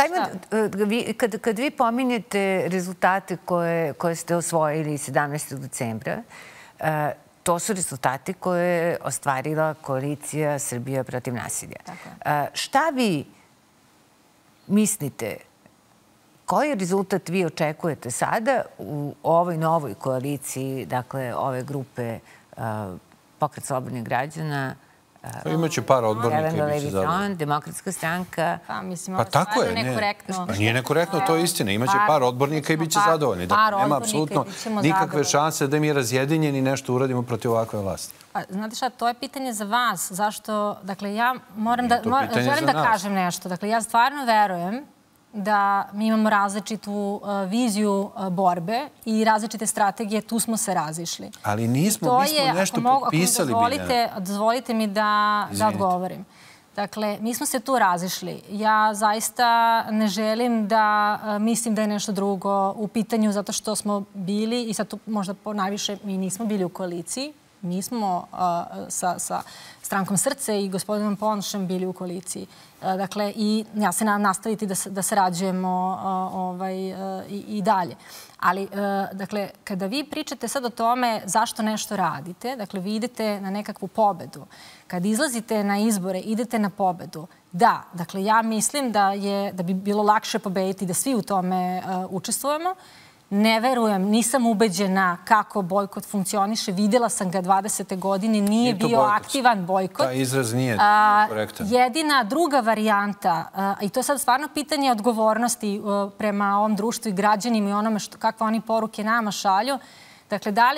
kad vi pominjete rezultate koje ste osvojili 17. decembra, to su rezultati koje je ostvarila koalicija Srbija protiv nasilja. Šta vi mislite, koji rezultat vi očekujete sada u ovoj novoj koaliciji, dakle, ove grupe Pokret slobodnih građana, Imaće par odbornika i biće zadovoljni. Demokratska stranka. Pa tako je. Nije nekorektno, to je istina. Imaće par odbornika i biće zadovoljni. Nema apsolutno nikakve šanse da mi razjedinjeni i nešto uradimo protiv ovakve vlasti. Znate šta, to je pitanje za vas. Zašto? Dakle, ja želim da kažem nešto. Dakle, ja stvarno verujem da mi imamo različitu viziju borbe i različite strategije, tu smo se razišli. Ali nismo, mi smo nešto potpisali, Biljana. Dozvolite mi da odgovorim. Dakle, mi smo se tu razišli. Ja zaista ne želim da mislim da je nešto drugo u pitanju zato što smo bili, i sad tu možda najviše mi nismo bili u koaliciji, mi smo sa Strankom Srce i gospodinom Ponošem bili u koaliciji. Dakle, i ja se nadam nastaviti da sarađujemo i dalje. Ali, dakle, kada vi pričate sad o tome zašto nešto radite, dakle, vi idete na nekakvu pobedu. Kad izlazite na izbore, idete na pobedu. Da, dakle, ja mislim da bi bilo lakše pobediti, da svi u tome učestvujemo. Ne verujem, nisam ubeđena kako bojkot funkcioniše. Videla sam ga 20. godine, nije bio aktivan bojkot. Taj izraz nije korektan. Jedina druga varijanta, i to je sad stvarno pitanje odgovornosti prema ovom društvu i građanima i onome kakve oni poruke nama šalju. Dakle, da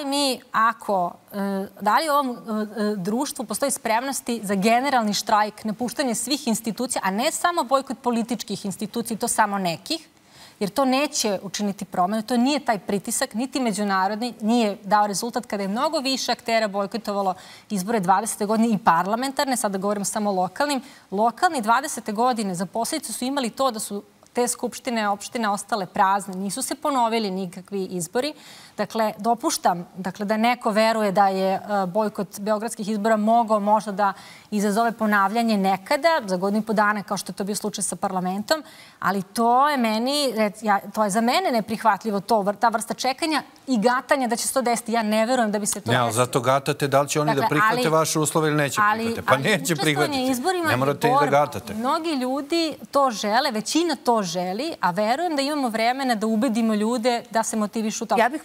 li u ovom društvu postoji spremnosti za generalni štrajk, napuštanje svih institucija, a ne samo bojkot političkih institucija, to samo nekih, jer to neće učiniti promenu. To nije taj pritisak, niti međunarodni, nije dao rezultat kada je mnogo više aktera bojkotovalo izbore 20. godine i parlamentarne, sada govorimo samo o lokalnim. Lokalni 20. godine za posljedicu su imali to da su te skupštine, opštine ostale prazne, nisu se ponovili nikakvi izbori. Dakle, dopuštam da neko veruje da je bojkot beogradskih izbora mogao možda da izazove ponavljanje nekada, za godinu i po dana, kao što je to bio slučaj sa parlamentom, ali to je za mene neprihvatljivo, ta vrsta čekanja i gatanja da će se to desiti. Ja ne verujem da bi se to desilo. Ne, ali zato gatate da li će oni da prihvate vaše uslove ili neće prihvate. Pa neće prihvatiti. Ne morate i da gatate. Mnogi ljudi to žele, većina to želi, a verujem da imamo vremena da ubedimo ljude da se motivišu tako. Ja bih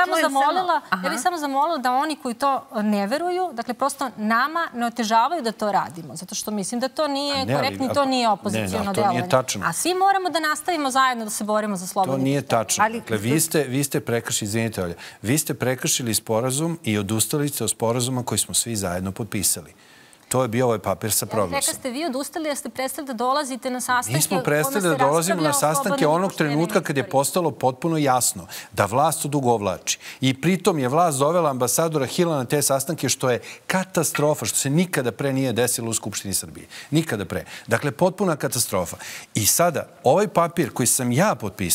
samo zamolila da oni koji to ne veruju, dakle, prosto nama ne otežavaju da to radimo, zato što mislim da to nije korektno i to nije opoziciono delovanje. A svi moramo da nastavimo zajedno da se borimo za slobodni. To nije tačno. Dakle, vi ste prekršili, izvinite, Olja, vi ste prekršili sporazum i odustali ste od sporazuma koji smo svi zajedno potpisali. To je bio ovaj papir sa proglasom. Rekla ste vi odustali jer ste prestali da dolazite na sastanke. Mi smo prestali da dolazimo na sastanke onog trenutka kad je postalo potpuno jasno da vlast odugovlači. I pritom je vlast dovela ambasadora Hila na te sastanke, što je katastrofa, što se nikada pre nije desilo u Skupštini Srbije. Nikada pre. Dakle, potpuna katastrofa. I sada, ovaj papir koji sam ja potpisao,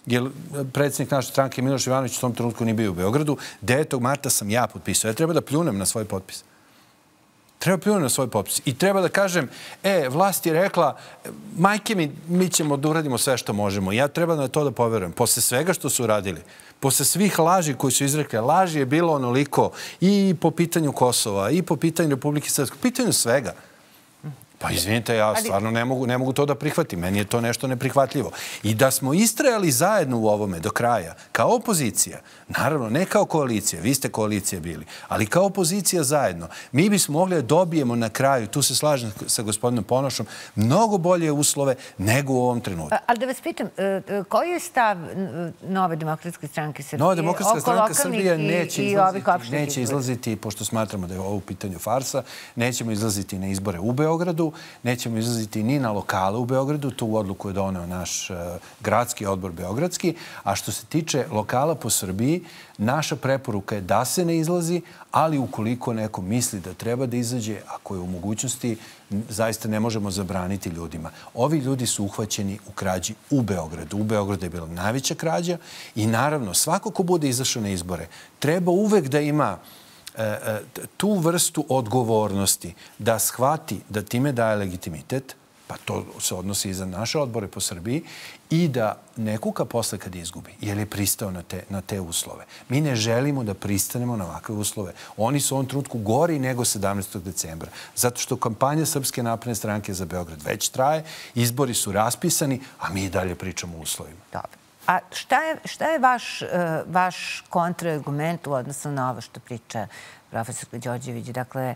jer predsjednik naše stranke Miloš Ivanović u tom trenutku nije bio u Beogradu. 9. marta sam ja potpisao. Ja treba da pljunem na svoj potpis. Treba pljunem na svoj potpis. I treba da kažem, vlast je rekla, majke mi ćemo da uradimo sve što možemo. Ja treba na to da poverujem. Posle svega što su uradili, posle svih laži koji su izrekli, laži je bilo onoliko i po pitanju Kosova, i po pitanju Republike Srpske, po pitanju svega. Pa izvinite, ja stvarno ne mogu to da prihvatim. Meni je to nešto neprihvatljivo. I da smo istrajali zajedno u ovome do kraja, kao opozicija, naravno, ne kao koalicija, vi ste koalicija bili, ali kao opozicija zajedno, mi bismo mogli da dobijemo na kraju, tu se slažem sa gospodinom Ponošom, mnogo bolje uslove nego u ovom trenutku. Ali da vas pitam, koji je stav Nove demokratske stranke Srbije? Nova demokratska stranka Srbije neće izlaziti, pošto smatramo da je ovo u pitanju farsa, nećemo izlaziti na izbore u Beogradu, nećemo izlaziti ni na lokale u Beogradu, tu odluku je doneo naš gradski odbor beogradski, a što se tiče lokala po Srbiji, naša preporuka je da se ne izlazi, ali ukoliko neko misli da treba da izađe, ako je u mogućnosti, zaista ne možemo zabraniti ljudima. Ovi ljudi su uhvaćeni u krađi u Beogradu. U Beogradu je bila najveća krađa i naravno, svako ko bude izašao na izbore, treba uvek da ima tu vrstu odgovornosti da shvati da time daje legitimitet, pa to se odnosi i za naše odbore po Srbiji, i da ne kuka posle kad izgubi, jer je pristao na te uslove. Mi ne želimo da pristanemo na ovakve uslove. Oni su u ovom trenutku gori nego 17. decembra. Zato što kampanja Srpske napredne stranke za Beograd već traje, izbori su raspisani, a mi i dalje pričamo o uslovima. Dobro. A šta je vaš kontraargument u odnosu na ovo što priča profesor Đorđević? Dakle,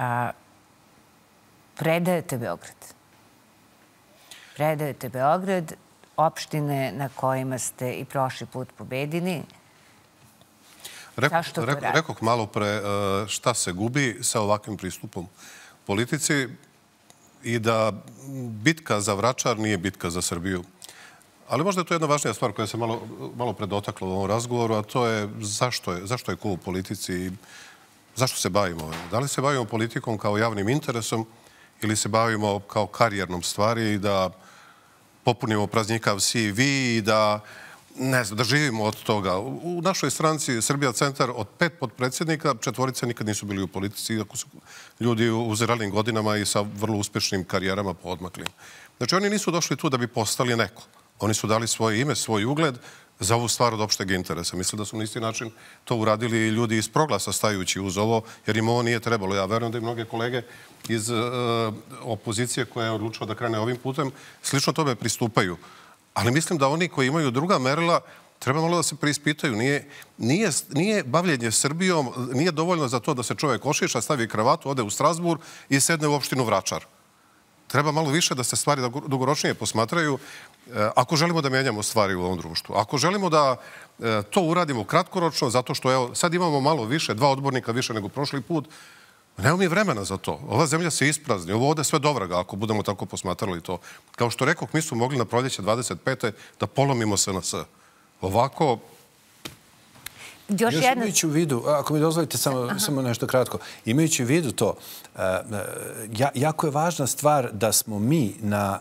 predajete Beograd. Predajete Beograd, opštine na kojima ste i prošli put pobedili. Zašto to radite? Rekoh malo pre šta se gubi sa ovakvim pristupom politici i da bitka za Vračar nije bitka za Srbiju. Ali možda je to jedna važnija stvar koja se malo predotakla u ovom razgovoru, a to je zašto je ko u politici i zašto se bavimo. Da li se bavimo politikom kao javnim interesom ili se bavimo kao karijernom stvari i da popunimo praznikav CV i da, ne znam, da živimo od toga. U našoj stranci Srbija centar od 5 potpredsjednika, 4 nikad nisu bili u politici, iako su ljudi u zrelijim godinama i sa vrlo uspešnim karijerama poodmaklim. Znači, oni nisu došli tu da bi postali neko. Oni su dali svoje ime, svoj ugled za ovu stvar od opšteg interesa. Mislim da su na isti način to uradili i ljudi iz Proglasa stajući uz ovo, jer im ovo nije trebalo. Ja verujem da i mnoge kolege iz opozicije koja je odlučila da krene ovim putem slično tome pristupaju. Ali mislim da oni koji imaju druga merila treba malo da se preispitaju. Nije bavljenje Srbijom, nije dovoljno za to da se čovjek ošiša, stavi kravatu, ode u Strasbourg i sedne u opštinu Vračar. Treba malo više da se stvari dugoročnije posmatraju ako želimo da menjamo stvari u ovom društvu. Ako želimo da to uradimo kratkoročno, zato što evo, sad imamo malo više, 2 odbornika više nego prošli put, nemamo mi vremena za to. Ova zemlja se isprazni. Ovo ode sve do vraga, ako budemo tako posmatrali to. Kao što rekoh, mi smo mogli na proljeće 25. da polomimo SNS. Ovako... Još imajući u vidu, ako mi dozvolite samo nešto kratko, imajući u vidu to, jako je važna stvar da smo mi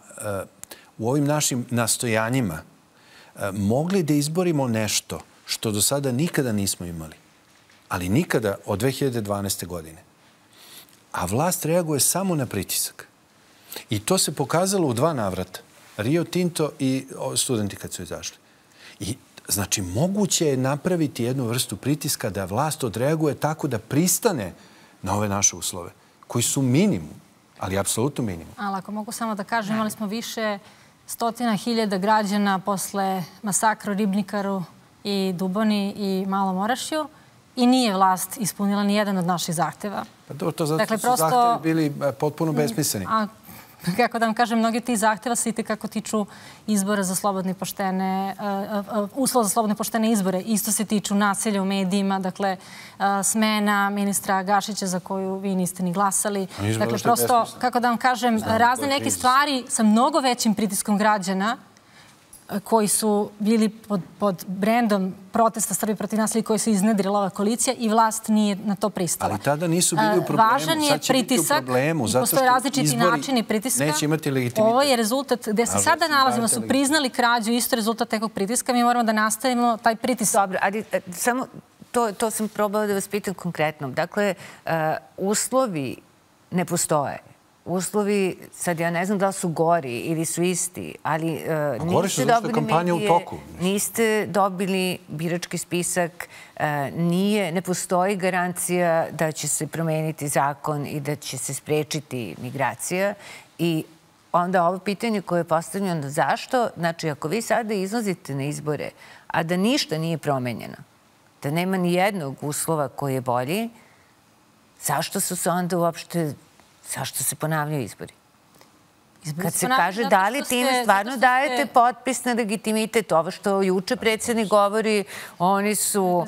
u ovim našim nastojanjima mogli da izborimo nešto što do sada nikada nismo imali. Ali nikada od 2012. godine. A vlast reaguje samo na pritisak. I to se pokazalo u 2 navrata. Rio Tinto i studenti kad su izašli. I znači, moguće je napraviti jednu vrstu pritiska da vlast odreaguje tako da pristane na ove naše uslove, koji su minimum, ali apsolutno minimum. Ali ako mogu samo da kažem, imali smo više 100.000 građana posle masakra u Ribnikaru i Duboni i Malom Orašju i nije vlast ispunila ni jedan od naših zahteva. Pa dobro, to zato su zahtevi bili potpuno besmisleni. Kako da vam kažem, mnogi od tih zahteva se itekako tiču izbora za slobodne i poštene, uslova za slobodne i poštene izbore. Isto se tiču nasilja u medijima, dakle, smena ministra Gašića za koju vi niste ni glasali. Dakle, prosto, kako da vam kažem, razne neke stvari sa mnogo većim pritiskom građana koji su bili pod brendom protesta Srbije protiv nasilja koji se iznedrila ova koalicija i vlast nije na to pristala. Ali tada nisu bili u problemu. Važan je pritisak i postoje različiti načini pritiska. Neće imati legitimitet. Ovo je rezultat gde se sada nalazimo, su priznali krađu, isto rezultat nekog pritiska. Mi moramo da nastavimo taj pritisak. Dobro, ali samo to sam probala da vas pitam konkretno. Dakle, uslovi ne postoje. Uslovi, sad ja ne znam da li su gori ili su isti, ali niste dobili medije, niste dobili birački spisak, ne postoji garancija da će se promeniti zakon i da će se sprečiti migracija. I onda ovo pitanje koje je postavljeno, zašto? Znači, ako vi sada izlazite na izbore, a da ništa nije promenjeno, da nema ni jednog uslova koji je bolji, zašto su se onda uopšte... Zašto se ponavljaju izbori? Kad se kaže da li time stvarno dajete potpis na legitimitet, ovo što juče predsjednik govori, oni su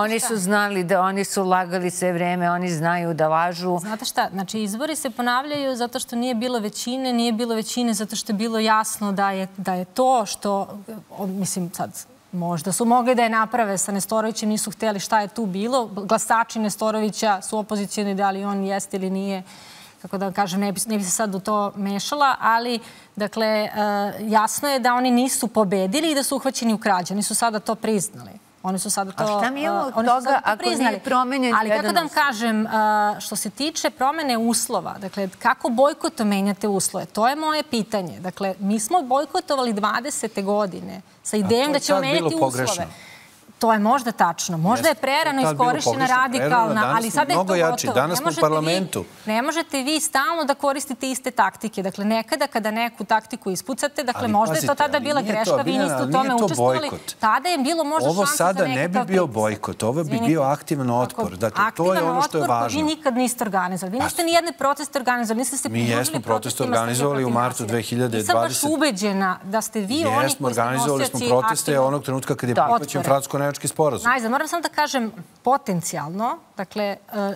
znali da oni su lagali sve vreme, oni znaju da lažu. Znate šta, znači izbori se ponavljaju zato što nije bilo većine zato što je bilo jasno da je to što, mislim sad, možda su mogli da je naprave sa Nestorovićem, nisu hteli šta je tu bilo. Glasači Nestorovića su opozicijani, da li on jeste ili nije, kako da kažem, ne bi se sad u to mešala, ali, dakle, jasno je da oni nisu pobedili i da su uhvaćeni u krađi. Oni su sada to priznali. Oni su sada to... A šta mi imamo od toga ako nije promenjen jedan uslov? Ali kako da vam kažem, što se tiče promene uslova, dakle, kako bojkotom menjate uslove, to je moje pitanje. Dakle, mi smo bojkotovali 20. godine sa idejom da ćemo menjati uslove. To je možda tačno. Možda je prerano iskorišćena radikalna, ali sada je to gotovo. Danas smo u parlamentu. Ne možete vi stalno da koristite iste taktike. Dakle, nekada kada neku taktiku ispucate, dakle, možda je to tada bila greška, vi niste u tome učestvovali. Tada je bilo možda šansa za nekakav pritisak. Ovo sada ne bi bio bojkot, ovo bi bio aktivan otpor. Dakle, to je ono što je važno. Vi nikad niste organizovali. Vi niste ni jedne proteste organizovali. Mi jesmo proteste organizovali u martu 2020. Nisam baš ubeđena da ste vi oni koji ste organizovali smo proteste onog trenutka kad je prihvaćen francusko-nemački sporazum. Najzad, moram samo da kažem potencijalno, dakle,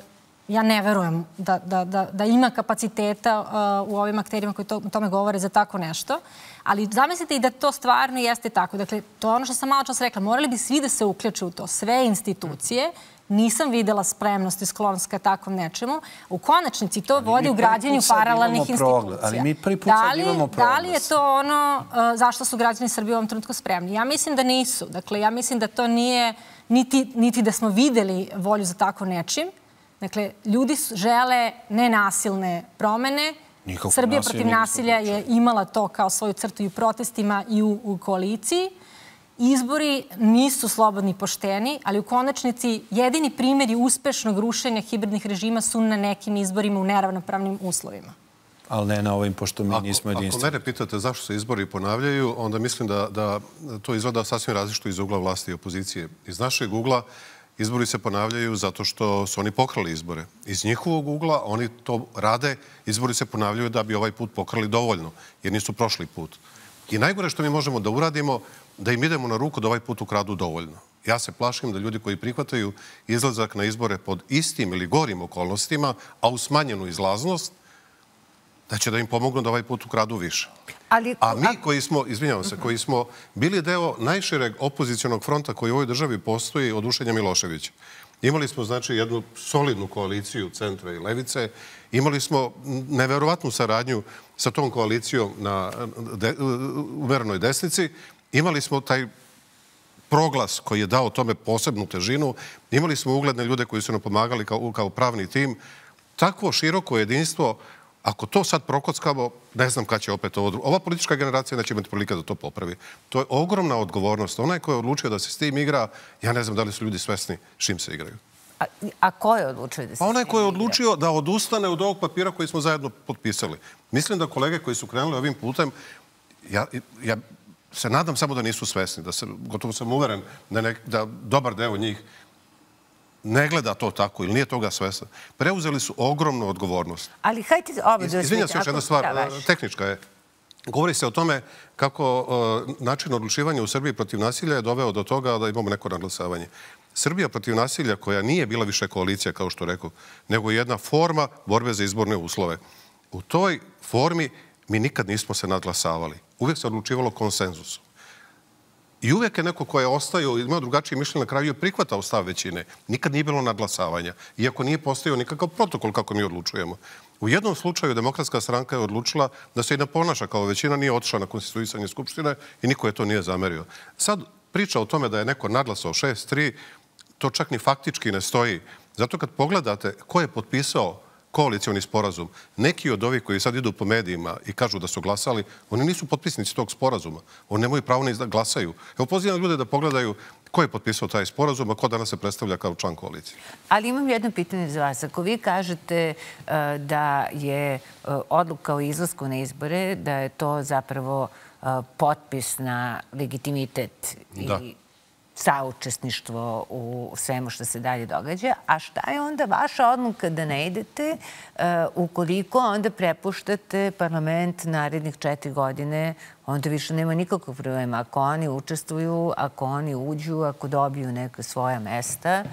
ja ne verujem da ima kapaciteta u ovim akterima koji o tome govore za tako nešto, ali zamislite i da to stvarno jeste tako. Dakle, to je ono što sam malo čas rekla. Morali bi svi da se uključe u to, sve institucije. Nisam videla spremnost i sklonost ka takvom nečemu. U konačnici to vodi u građenju paralelnih institucija. Ali mi prvi put sad imamo proglas. Da li je to ono zašto su građani Srbije u ovom trenutku spremni? Ja mislim da nisu. Dakle, ja mislim da to nije niti da smo videli volju za tako nečim. Dakle, ljudi žele nenasilne promene. Srbija protiv nasilja je imala to kao svoju crtu i u protestima i u koaliciji. Izbori nisu slobodni i pošteni, ali u konačnici jedini primjeri uspešnog rušenja hibridnih režima su na nekim izborima u neravnopravnim uslovima. Ali ne na ovim, pošto mi nismo jedinstveni. Ako mene pitate zašto se izbori ponavljaju, onda mislim da to izgleda sasvim različito iz ugla vlasti i opozicije. Iz našeg ugla izbori se ponavljaju zato što su oni pokrali izbore. Iz njihovog ugla oni to rade, izbori se ponavljaju da bi ovaj put pokrali dovoljno, jer nisu prošli put. I najgore što mi možemo da uradimo, da im idemo na ruku da ovaj put ukradu dovoljno. Ja se plašim da ljudi koji prihvataju izlazak na izbore pod istim ili gorim okolnostima, a u smanjenu izlaznost, da će da im pomognu da ovaj put ukradu više. A mi koji smo, izvinjavam se, koji smo bili deo najšireg opozicionog fronta koji u ovoj državi postoji od rušenja Miloševića. Imali smo, znači, jednu solidnu koaliciju centra i levice. Imali smo neverovatnu saradnju sa tom koalicijom na umerenoj desnici. Imali smo taj proglas koji je dao tome posebnu težinu. Imali smo ugledne ljude koji su nam pomagali kao pravni tim. Takvo široko jedinstvo, ako to sad prokockamo, ne znam kad će opet ovo... Ova politička generacija neće imati prilike da to popravi. To je ogromna odgovornost. Onaj ko je odlučio da se s tim igra, ja ne znam da li su ljudi svesni s čim se igraju. A ko je odlučio da se s tim igra? Onaj ko je odlučio da odustane od ovog papira koji smo zajedno potpisali. Mislim da kolege koji su krenuli ovim putem, ja se nadam samo da nisu svesni, gotovo sam uveren da dobar deo njih ne gleda to tako ili nije toga svestan. Preuzeli su ogromnu odgovornost. Ali hajte ovo da... Izvinjam se još jedna stvar, tehnička je. Govori se o tome kako način odlučivanja u Srbiji protiv nasilja je doveo do toga da imamo neko naglasavanje. Srbija protiv nasilja, koja nije bila više koalicija, kao što rekao, nego jedna forma borbe za izborne uslove. U toj formi mi nikad nismo se nadglasavali. Uvijek se odlučivalo konsenzusom. I uvek je neko ko je ostao, imao drugačije mišljenje, na kraju je prihvatao stav većine. Nikad nije bilo nadglasavanja. Iako nije postojao nikakav protokol kako mi odlučujemo. U jednom slučaju Demokratska stranka je odlučila da se i ne ponaša kao većina, nije otišla na konstituisanje Skupštine i niko je to nije zamerio. Sad priča o tome da je neko nadglasao 6-3, to čak ni faktički ne stoji. Zato kad pogledate ko je potpisao koalicioni sporazum, neki od ovih koji sad idu po medijima i kažu da su glasali, oni nisu potpisnici tog sporazuma. Oni nemaju pravo da glasaju. Evo, pozivam ljude da pogledaju ko je potpisao taj sporazum, a ko danas se predstavlja kao član koalicije. Ali imam jedno pitanje za vas. Ako vi kažete da je odluka o izlasku na izbore, da je to zapravo potpis na legitimitet i saučesništvo u svemu što se dalje događa. A šta je onda vaša odluka da ne idete ukoliko onda prepuštate parlament narednih 4 godine, onda više nema nikakvog problema. Ako oni učestvuju, ako oni uđu, ako dobiju neka svoja mesta,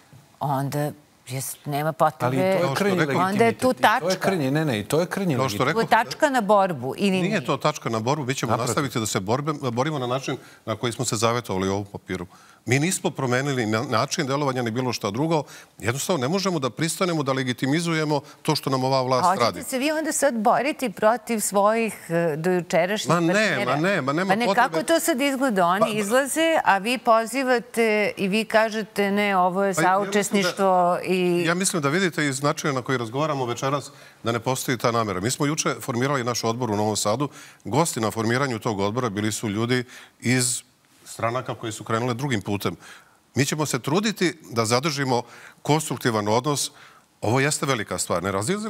onda nema potrebe. Onda je tu tačka. Ne, to je krnji legitimitet. To je tačka na borbu ili nije? Nije to tačka na borbu. Mi ćemo nastaviti da se borimo na način na koji smo se zavetovali u ovom papiru. Mi nismo promenili način delovanja ni bilo šta drugo. Jednostavno ne možemo da pristanemo da legitimizujemo to što nam ova vlast radi. Hoćete se vi onda sad boriti protiv svojih dojučerašnjih partnera? Ma nema potrebe. Kako to sad izgleda? Oni izlaze, a vi pozivate i vi kažete ne, ovo je saučesništvo i... Ja mislim da vidite iz načina na koji razgovaramo večeras da ne postoji ta namera. Mi smo juče formirali naš odbor u Novom Sadu. Gosti na formiranju tog odbora bili su ljudi iz stranaka koji su krenule drugim putem. Mi ćemo se truditi da zadržimo konstruktivan odnos. Ovo jeste velika stvar.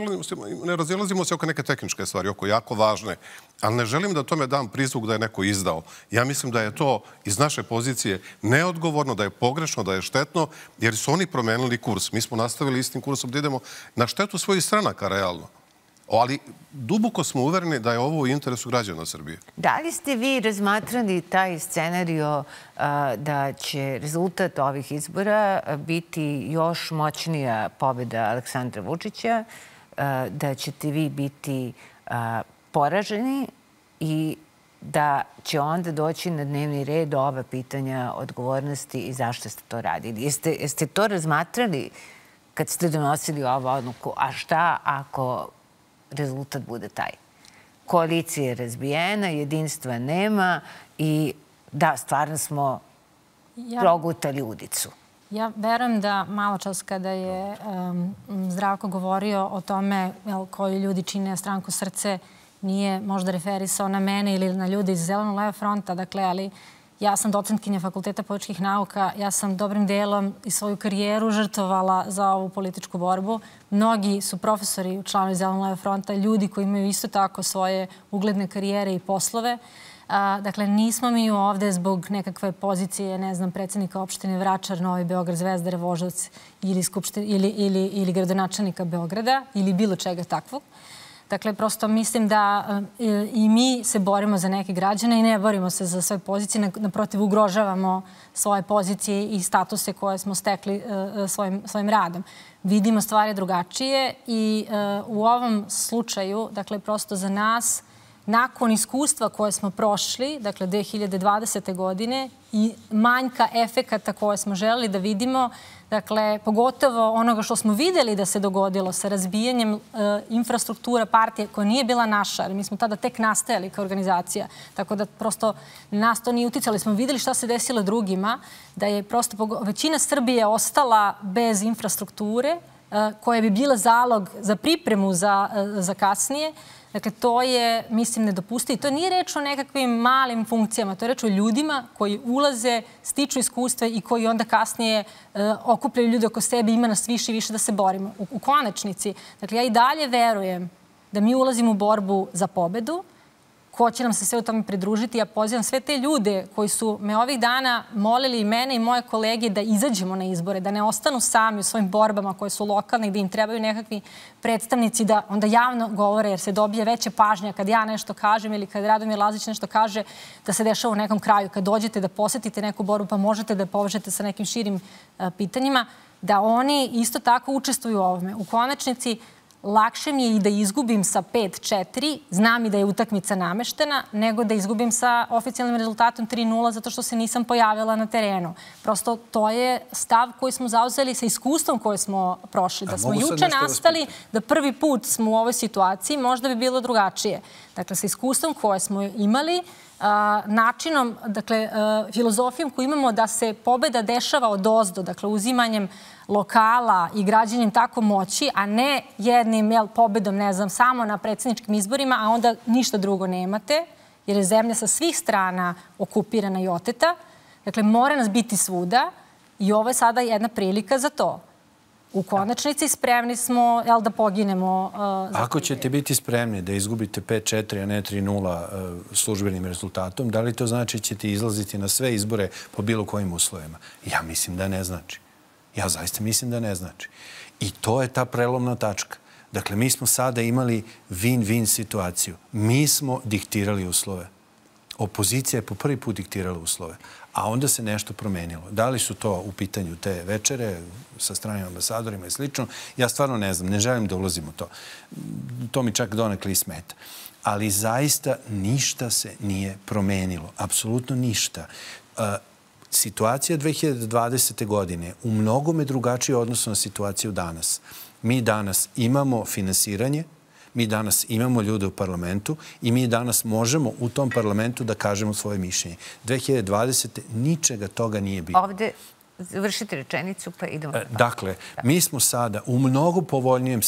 Ne razilazimo se oko neke tehničke stvari, oko jako važne, ali ne želim da tome dam prizvuk da je neko izdao. Ja mislim da je to iz naše pozicije neodgovorno, da je pogrešno, da je štetno, jer su oni promenili kurs. Mi smo nastavili istim kursom da idemo na štetu svojih stranaka, realno. Ali duboko smo uvereni da je ovo u interesu građana Srbije. Da li ste vi razmatrali taj scenario da će rezultat ovih izbora biti još moćnija pobjeda Aleksandra Vučića, da ćete vi biti poraženi i da će onda doći na dnevni red ova pitanja odgovornosti i zašto ste to radili? Jeste to razmatrali kad ste donosili ovu odluku? A šta ako rezultat bude taj? Koalicija je razbijena, jedinstva nema i da, stvarno smo progutali udicu. Ja verujem da malo čas kada je Zdravko govorio o tome koji ljudi čine stranku Srce, nije možda referisao na mene ili na ljude iz Zeleno-levog fronta, dakle, ali ja sam docentkinja Fakulteta političkih nauka, ja sam dobrim delom i svoju karijeru žrtvovala za ovu političku borbu. Mnogi su profesori u članovi Zeleno-levog fronta, ljudi koji imaju isto tako svoje ugledne karijere i poslove. Dakle, nismo mi ovde zbog nekakve pozicije, ne znam, predsjednika opštine Vračar, Novi Beograd, Zvezdara, Voždovac ili gradonačelnika Beograda ili bilo čega takvog. Dakle, prosto mislim da i mi se borimo za neke građane i ne borimo se za svoje pozicije, naprotiv ugrožavamo svoje pozicije i statuse koje smo stekli svojim radom. Vidimo stvari drugačije i u ovom slučaju, dakle, prosto za nas, nakon iskustva koje smo prošli, dakle 2020. godine i manjka efekata koje smo želeli da vidimo, dakle, pogotovo onoga što smo videli da se dogodilo sa razbijanjem infrastruktura partije koja nije bila naša, jer mi smo tada tek nastajali kao organizacija, tako da prosto nas to nije uticalo. Smo videli šta se desilo drugima, da je prosto većina Srbije ostala bez infrastrukture koja bi bila zalog za pripremu za kasnije. Dakle, to je, mislim, nedopustivo. To nije reč o nekakvim malim funkcijama, to je reč o ljudima koji ulaze, stiču iskustva i koji onda kasnije okupljaju ljude oko sebe, ima nas više i više da se borimo. U konačnici, dakle, ja i dalje verujem da mi ulazimo u borbu za pobedu, ko će nam se sve u tome pridružiti. Ja pozivam sve te ljude koji su me ovih dana molili i mene i moje kolege da izađemo na izbore, da ne ostanu sami u svojim borbama koje su lokalne i da im trebaju nekakvi predstavnici da onda javno govore jer se dobije veća pažnja kad ja nešto kažem ili kad Radomir Lazić nešto kaže da se dešava u nekom kraju. Kad dođete da posetite neku borbu pa možete da povežete sa nekim širim pitanjima, da oni isto tako učestvuju u ovome. U konačnici, lakše mi je i da izgubim sa 5-4, znam i da je utakmica nameštena, nego da izgubim sa oficijalnim rezultatom 3-0 zato što se nisam pojavila na terenu. Prosto to je stav koji smo zauzeli sa iskustvom koje smo prošli. Da smo juče nastali, da prvi put smo u ovoj situaciji, možda bi bilo drugačije. Dakle, sa iskustvom koje smo imali, načinom, dakle, filozofijom koju imamo da se pobeda dešava odozdo, dakle, uzimanjem lokala i građanjem tako moći, a ne jednim pobedom, ne znam, samo na predsjedničkim izborima, a onda ništa drugo nemate, jer je zemlja sa svih strana okupirana i oteta. Dakle, mora nas biti svuda i ovo je sada jedna prilika za to. U konačnici spremni smo da poginemo. Ako ćete biti spremni da izgubite 5-4, a ne 3-0 službenim rezultatom, da li to znači da ćete izlaziti na sve izbore po bilo kojim uslovima? Ja mislim da ne znači. Ja zaista mislim da ne znači. I to je ta prelomna tačka. Dakle, mi smo sada imali win-win situaciju. Mi smo diktirali uslove. Opozicija je po prvi put diktirala uslove. A onda se nešto promenilo. Da li su to u pitanju te večere sa stranim ambasadorima i slično? Ja stvarno ne znam. Ne želim da ulazim u to. To mi čak donekle i smeta. Ali zaista ništa se nije promenilo. Apsolutno ništa. Situacija 2020. godine u mnogome drugačije odnosno na situaciju danas. Mi danas imamo finansiranje, mi danas imamo ljude u parlamentu i mi danas možemo u tom parlamentu da kažemo svoje mišljenje. 2020. ničega toga nije bilo. Ovde završite rečenicu pa idemo. Dakle, mi smo sada u mnogo povoljnijoj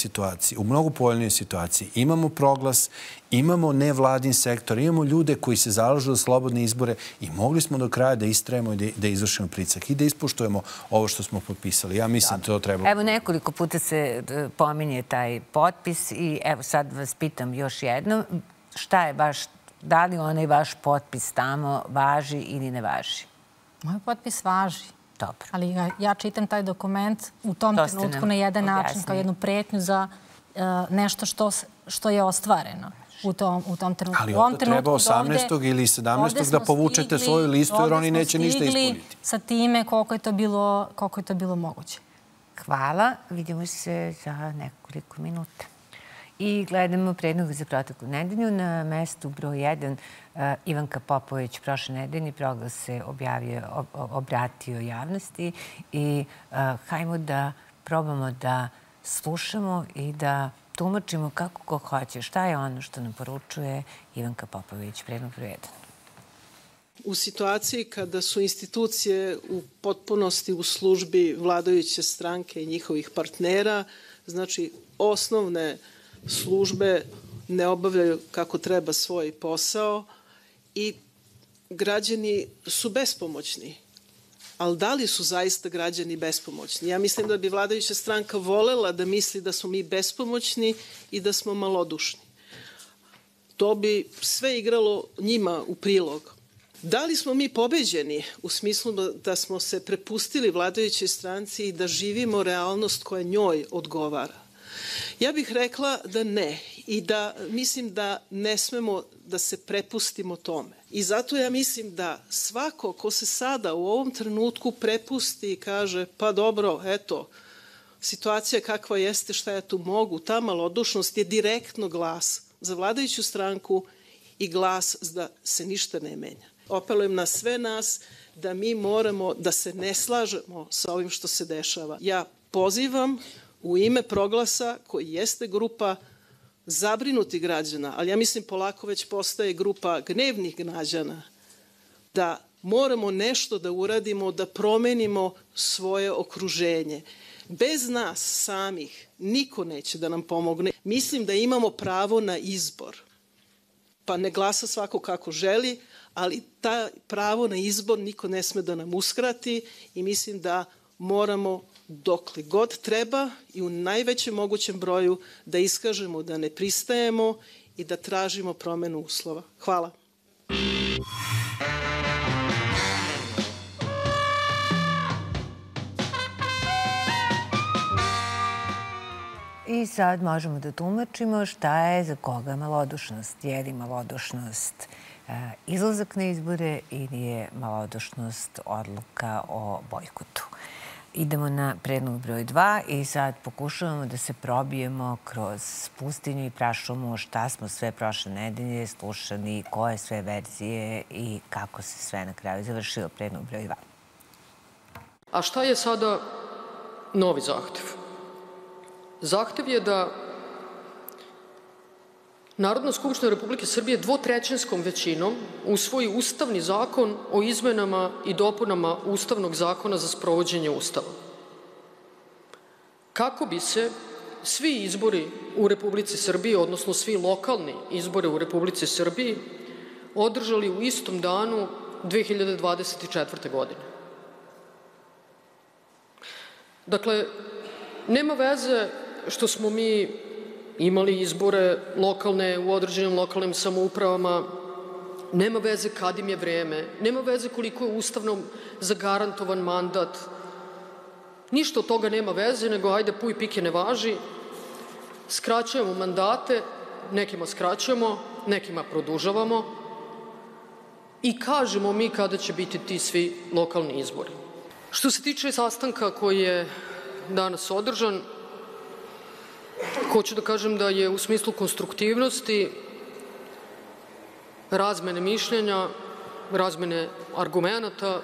situaciji. Imamo proglas, imamo nevladin sektor, imamo ljude koji se zalažu za slobodne izbore i mogli smo do kraja da istrajemo i da izvršimo pritisak i da ispoštujemo ovo što smo potpisali. Ja mislim da to treba... Evo, nekoliko puta se pominje taj potpis i evo sad vas pitam još jednom, šta je baš, da li onaj vaš potpis tamo važi ili ne važi? Moj potpis važi. Dobro. Ali ja čitam taj dokument u tom trenutku na jedan način, kao jednu pretnju za nešto što je ostvareno u tom trenutku. Ali onda treba 18. ili 17. da povučete svoju listu jer oni neće ništa ispuniti. Sa time koliko je to bilo moguće. Hvala. Vidimo se za nekoliko minuta. I gledamo predlog za proteklu nedelju. Na mestu broj 1 Ivanka Popović prošle nedelje proglas se obratio javnosti i hajmo da probamo da slušamo i da tumačimo kako ko hoće. Šta je ono što nam poručuje Ivanka Popović, predlog broj 1? U situaciji kada su institucije u potpunosti u službi vladajuće stranke i njihovih partnera, znači osnovne službe ne obavljaju kako treba svoj posao i građani su bespomoćni. Ali da li su zaista građani bespomoćni? Ja mislim da bi vladajuća stranka volela da misli da smo mi bespomoćni i da smo malodušni. To bi sve igralo njima u prilog. Da li smo mi pobeđeni u smislu da smo se prepustili vladajućoj stranci i da živimo realnost koja njoj odgovara? Ja bih rekla da ne i da mislim da ne smemo da se prepustimo tome. I zato ja mislim da svako ko se sada u ovom trenutku prepusti i kaže pa dobro, eto, situacija kakva jeste, šta ja tu mogu, ta malodušnost je direktno glas za vladajuću stranku i glas da se ništa ne menja. Apelujem na sve nas da mi moramo da se ne slažemo sa ovim što se dešava. Ja pozivam u ime Proglasa, koji jeste grupa zabrinutih građana, ali ja mislim polako već postaje grupa gnevnih građana, da moramo nešto da uradimo, da promenimo svoje okruženje. Bez nas samih niko neće da nam pomogne. Mislim da imamo pravo na izbor. Pa ne glasa svako kako želi, ali ta pravo na izbor niko ne sme da nam uskrati i mislim da moramo dokle god treba i u najvećem mogućem broju da iskažemo da ne pristajemo i da tražimo promenu uslova. Hvala. I sad možemo da tumačimo šta je za koga malodušnost. Je li malodušnost izlazak na izbore ili je malodušnost odluka o bojkotu. Idemo na predlog broj 2 i sad pokušavamo da se probijemo kroz pustinju i prašumu šta smo sve prošle nedelje slušali, koje sve verzije i kako se sve na kraju završilo. Predlog broj 2. A šta je sada novi zahtev? Zahtev je da Narodna skupština Republike Srbije dvotrećinskom većinom usvoji Ustavni zakon o izmenama i dopunama Ustavnog zakona za sprovođenje Ustava. Kako bi se svi izbori u Republici Srbiji, odnosno svi lokalni izbori u Republici Srbiji, održali u istom danu 2024. godine. Dakle, nema veze što smo mi imali izbore lokalne u određenim lokalnim samoupravama, nema veze kad im je vreme, nema veze koliko je ustavnom zagarantovan mandat. Ništa od toga nema veze, nego ajde puj pike ne važi, skraćujemo mandate, nekima skraćujemo, nekima produžavamo i kažemo mi kada će biti ti svi lokalni izbori. Što se tiče sastanka koji je danas održan, hoću da kažem da je u smislu konstruktivnosti, razmene mišljenja, razmene argumenata,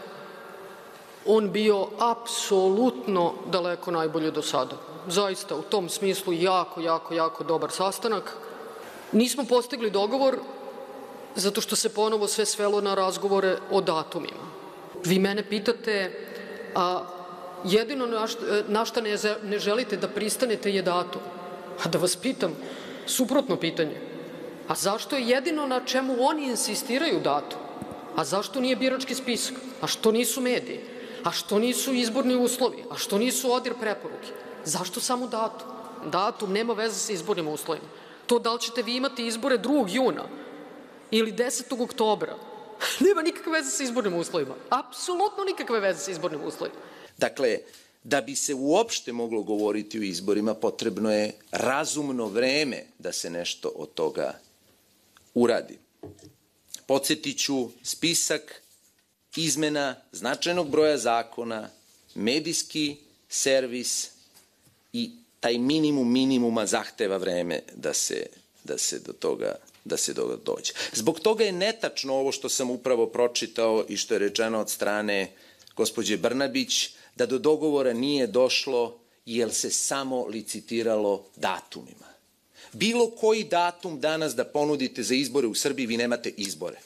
on bio apsolutno daleko najbolje do sada. Zaista, u tom smislu jako dobar sastanak. Nismo postigli dogovor zato što se ponovo sve svelo na razgovore o datumima. Vi mene pitate, a jedino na šta ne želite da pristanete je datum. A da vas pitam, suprotno pitanje, a zašto je jedino na čemu oni insistiraju datum? A zašto nije birački spisak? A što nisu mediji? A što nisu izborni uslovi? A što nisu ODIR preporuke? Zašto samo datum? Datum nema veze sa izbornim uslovima. To da li ćete vi imati izbore 2. juna ili 10. oktobra, nema nikakve veze sa izbornim uslovima. Apsolutno nikakve veze sa izbornim uslovima. Dakle, da bi se uopšte moglo govoriti o izborima, potrebno je razumno vreme da se nešto od toga uradi. Podsjetiću spisak izmena značajnog broja zakona, medijski servis i taj minimum minimuma zahteva vreme da se do toga dođe. Zbog toga je netačno ovo što sam upravo pročitao i što je rečeno od strane gospođe Brnabić, da do dogovora nije došlo jer se samo licitiralo datumima. Bilo koji datum danas da ponudite za izbore u Srbiji, vi nemate izbore.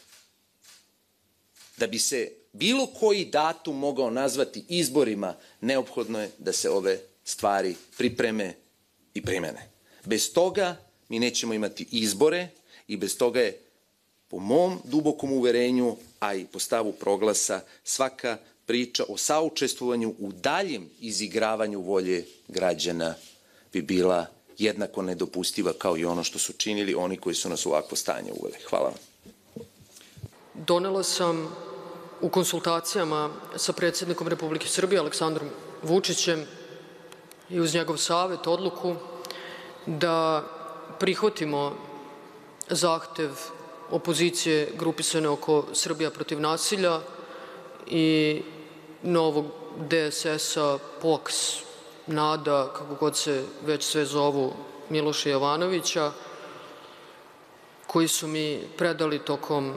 Da bi se bilo koji datum mogao nazvati izborima, neophodno je da se ove stvari pripreme i primene. Bez toga mi nećemo imati izbore i bez toga je, po mom dubokom uverenju, a i po stavu Proglasa, svaka priča o saučestvovanju u daljem izigravanju volje građana bi bila jednako nedopustiva kao i ono što su činili oni koji su nas u ovakvo stanje uveli. Hvala vam. Donela sam u konsultacijama sa predsjednikom Republike Srbije, Aleksandrom Vučićem, i uz njegov savet odluku da prihvatimo zahtev opozicije grupisane oko Srbija protiv nasilja i novog DSS-a, POKS, NADA, kako god se već sve zovu, Miloša Jovanovića, koji su mi predali tokom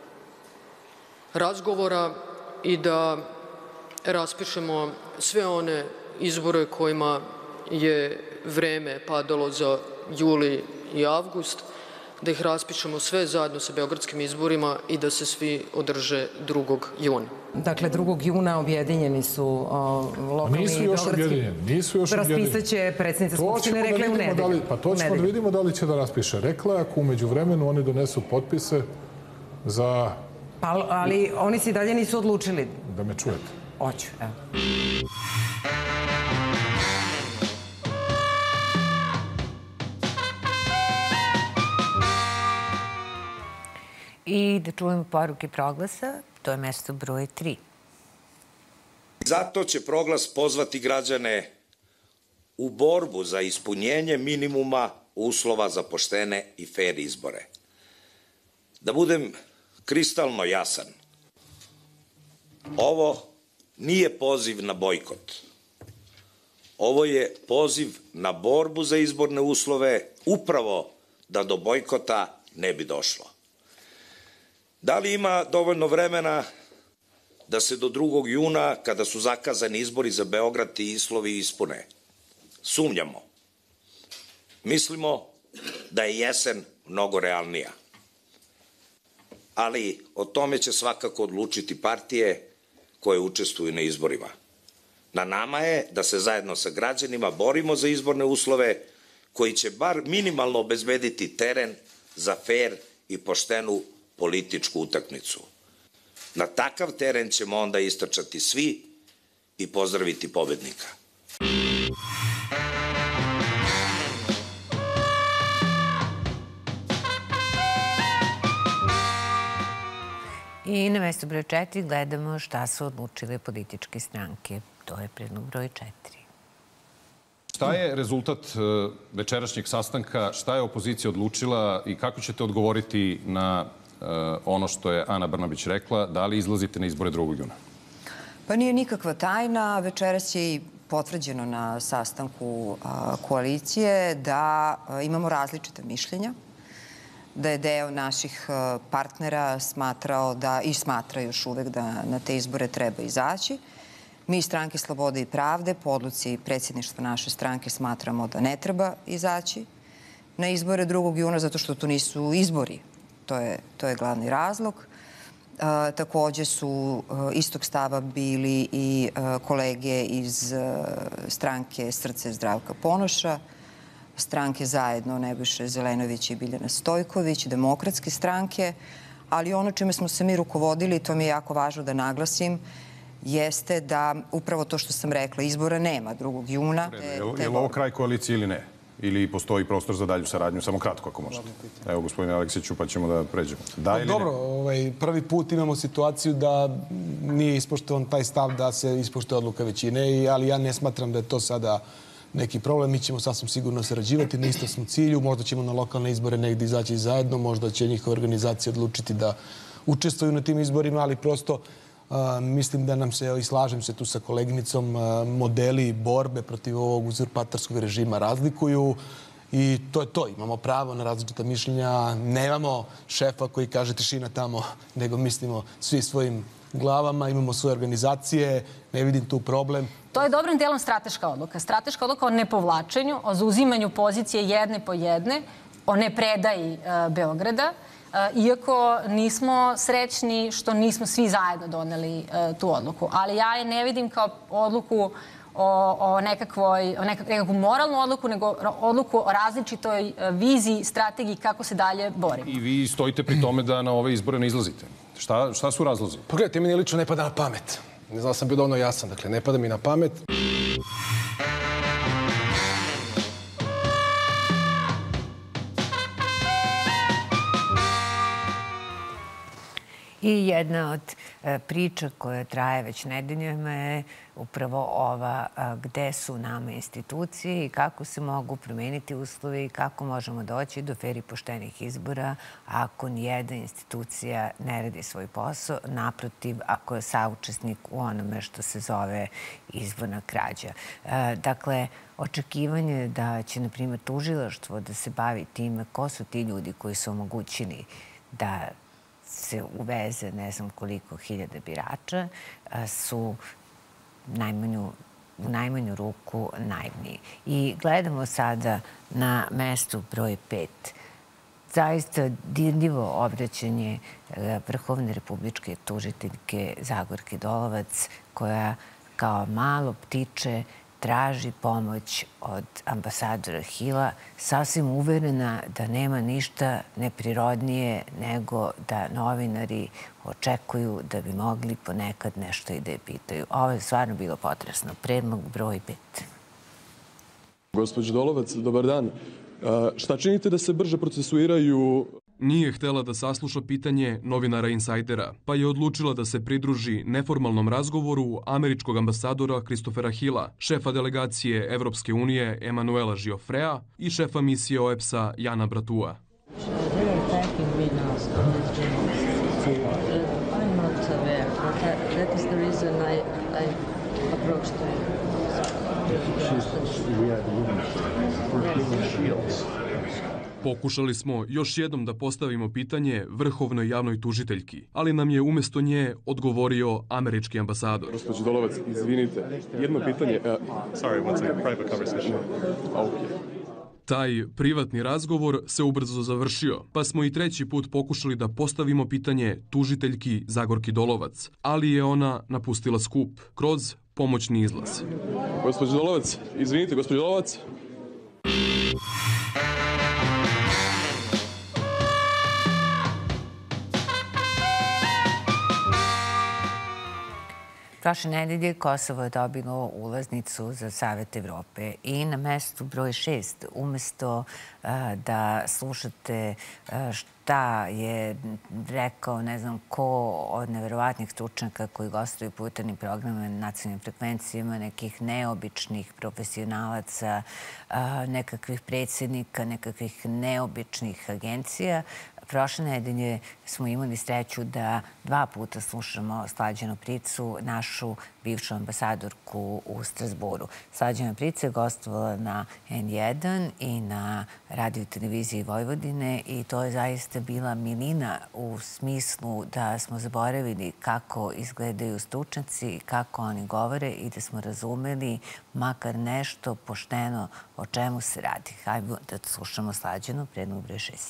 razgovora, i da raspišemo sve one izbore kojima je vreme padalo za juli i avgust, da ih raspišemo sve zajedno sa beogradskim izborima i da se svi održe 2. juna. Dakle, 2. juna objedinjeni su lokalni i beogradski. Nisu još objedinjeni. Raspisat će predsjednica Skupštine, rekla je u nedelju. Pa to ćemo da vidimo da li će da raspiše. Rekla je ako umeđu vremenu oni donesu potpise za... Ali oni se i dalje nisu odlučili. Da me čujete. Hoću, evo. I da čujemo poruke Proglasa, to je mesto broj 3. Zato će Proglas pozvati građane u borbu za ispunjenje minimuma uslova za poštene i fer izbore. Da budem kristalno jasan, ovo nije poziv na bojkot. ovo je poziv na borbu za izborne uslove, upravo da do bojkota ne bi došlo. Da li ima dovoljno vremena da se do 2. juna, kada su zakazani izbori za Beograd, ti uslovi ispune? Sumnjamo. Mislimo da je jesen mnogo realnija. Ali o tome će svakako odlučiti partije koje učestvuju na izborima. Na nama je da se zajedno sa građanima borimo za izborne uslove koji će bar minimalno obezbediti teren za fer i poštenu političku utakmicu. Na takav teren ćemo onda istrčati svi i pozdraviti pobednika. I na mesto broj 4 gledamo šta su odlučile političke stranke. To je predlog broj 4. Šta je rezultat večerašnjeg sastanka? Šta je opozicija odlučila i kako ćete odgovoriti na ono što je Ana Brnabić rekla? Da li izlazite na izbore 2. juna? Pa nije nikakva tajna. Večeras je i potvrđeno na sastanku koalicije da imamo različita mišljenja, da je deo naših partnera smatrao da i smatra još uvek da na te izbore treba izaći. Mi iz Stranke Slobode i pravde po odluci predsjedništva naše stranke smatramo da ne treba izaći na izbore 2. juna zato što to nisu izbori. To je glavni razlog. Takođe su istog stava bili i kolege iz stranke Srce Zdravka Ponoša, stranke Zajedno Nebojše Zelenović i Biljana Stojković, Demokratske stranke, ali ono čime smo se mi rukovodili, to mi je jako važno da naglasim, jeste da upravo to što sam rekla, izbora nema 2. juna. Je li ovo kraj koalicije ili ne? Ili postoji prostor za dalju saradnju? Samo kratko, ako možete. Evo, gospodine Aleksiću, pa ćemo da pređemo. Da ili ne? Dobro, prvi put imamo situaciju da nije ispoštovan taj stav da se ispoštuje odluka većine, ali ja ne smatram da je to sada neki problem. Mi ćemo sasvim sigurno sarađivati na istom smo cilju. Možda ćemo na lokalne izbore negdje izaći zajedno, možda će njihove organizacije odlučiti da učestvuju na tim izborima, ali prosto mislim da nam se, i slažem se tu sa koleginicom, modeli borbe protiv ovog uzurpatorskog režima razlikuju i to je to. Imamo pravo na različita mišljenja. Nemamo šefa koji kaže tišina tamo, nego mislimo svi svojim glavama, imamo svoje organizacije, ne vidim tu problem. To je dobrim delom strateška odluka. Strateška odluka o nepovlačenju, o zauzimanju pozicije jedne po jedne, o nepredaji Beograda, iako nismo srećni što nismo svi zajedno doneli tu odluku. Ali ja je ne vidim kao odluku o nekakvu moralnu odluku, nego odluku o različitoj viziji, strategiji kako se dalje borimo. I vi stojite pri tome da na ove izbore ne izlazite. Šta su razlozi? Pogledajte, meni lično ne pada na pamet. Ne znam da sam bio dovoljno jasan. Dakle, ne pada mi na pamet. I jedna od priča koja traje već nedeljama je upravo ova gde su nama institucije i kako se mogu promeniti uslovi i kako možemo doći do fer i poštenih izbora ako nijedna institucija ne radi svoj posao, naprotiv ako je saučesnik u onome što se zove izborna krađa. Dakle, očekivanje da će, na primjer, tužilaštvo da se bavi time ko su ti ljudi koji su omogućili da se uveze ne znam koliko hiljada birača, su u najmanju ruku naivni. I gledamo sada na mestu broj 5. Zaista dirljivo obraćanje Vrhovne republičke tužiteljke Zagorke Dolovac, koja kao malo ptiče traži pomoć od ambasadora Hila, sasvim uverena da nema ništa neprirodnije nego da novinari očekuju da bi mogli ponekad nešto i da je pitaju. Ovo je stvarno bilo potresno. Predlog broj 5. Gospođo Dolovac, dobar dan. Šta činite da se brže procesuiraju? Nije htela da sasluša pitanje novinara Insajdera, pa je odlučila da se pridruži neformalnom razgovoru američkog ambasadora Christophera Hilla, šefa delegacije Evropske unije Emanuela Giofrea i šefa misije OEBS-a Jana Bratua. Pokušali smo još jednom da postavimo pitanje vrhovnoj javnoj tužiteljki, ali nam je umjesto nje odgovorio američki ambasador. Gospođo Dolovac, izvinite, jedno pitanje... Sorry, one second, private conversation. Taj privatni razgovor se ubrzo završio, pa smo i treći put pokušali da postavimo pitanje tužiteljki Zagorki Dolovac, ali je ona napustila skup kroz pomoćni izlaz. Gospođo Dolovac, izvinite, gospođo Dolovac. Prošle nedelje Kosovo je dobilo ulaznicu za Savet Evrope i na mestu broj 6, umjesto da slušate šta je rekao ne znam ko od neverovatnih stručnjaka koji gostuju po jutarnjim programima na nacionalnim frekvencijama, nekih neobičnih profesionalaca, nekakvih predsjednika, nekakvih neobičnih agencija. Prošle nedelje smo imali sreću da 2 puta slušamo Slađanu Pricu, našu bivšu ambasadorku u Strasburu. Slađana Prica je gostovala na N1 i na radio televiziji Vojvodine i to je zaista bila milina u smislu da smo zaboravili kako izgledaju stručnjaci, kako oni govore i da smo razumeli makar nešto pošteno o čemu se radi. Hajde da slušamo Slađanu, predlog broj 6.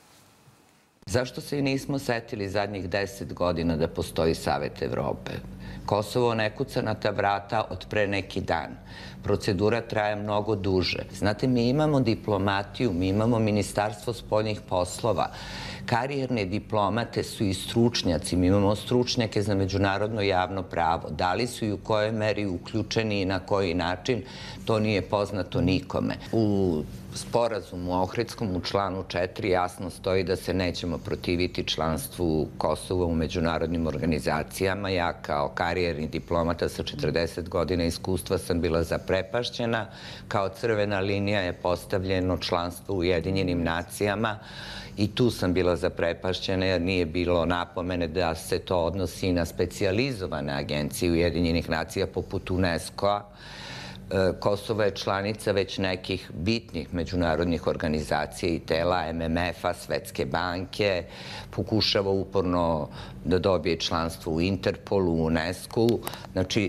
Zašto se i nismo setili zadnjih 10 godina da postoji Savet Evrope? Kosovo ne kuca na ta vrata od pre neki dan. Procedura traje mnogo duže. Znate, mi imamo diplomatiju, mi imamo Ministarstvo spoljnih poslova. Karijerne diplomate su i stručnjaci. Mi imamo stručnjake za međunarodno javno pravo. Da li su i u kojoj meri uključeni i na koji način, to nije poznato nikome. U sporazumu Ohridskom u članu 4 jasno stoji da se nećemo protiviti članstvu Kosova u međunarodnim organizacijama. Ja kao karijerni diplomata sa 40 godina iskustva sam bila zaprepašćena. Kao crvena linija je postavljeno članstvo u Ujedinjenim nacijama i tu sam bila zaprepašćena jer nije bilo napomene da se to odnosi na specijalizovane agencije Ujedinjenih nacija poput UNESCO-a. Kosovo je članica već nekih bitnih međunarodnih organizacija i tela, MMF-a, Svetske banke, pokušava uporno da dobije članstvo u Interpolu, u UNESCO-u. Znači,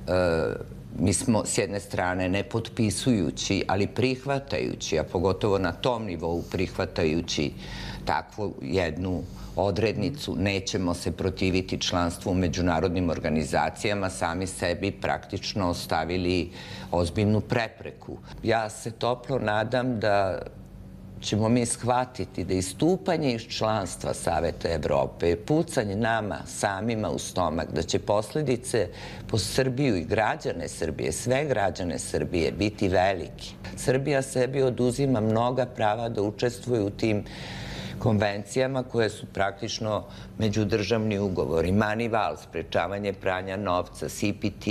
mi smo s jedne strane ne potpisujući, ali prihvatajući, a pogotovo na tom nivou prihvatajući takvu jednu odrednicu, nećemo se protiviti članstvu u međunarodnim organizacijama, sami sebi praktično ostavili ozbiljnu prepreku. Ja se toplo nadam da ćemo mi shvatiti da istupanje iz članstva Saveta Evrope je pucanje nama samima u stomak, da će posljedice po Srbiju i građane Srbije, sve građane Srbije, biti veliki. Srbija sebi oduzima mnoga prava da učestvuje u tim konvencijama koje su praktično međudržavni ugovori. Manival, sprečavanje pranja novca, CPT,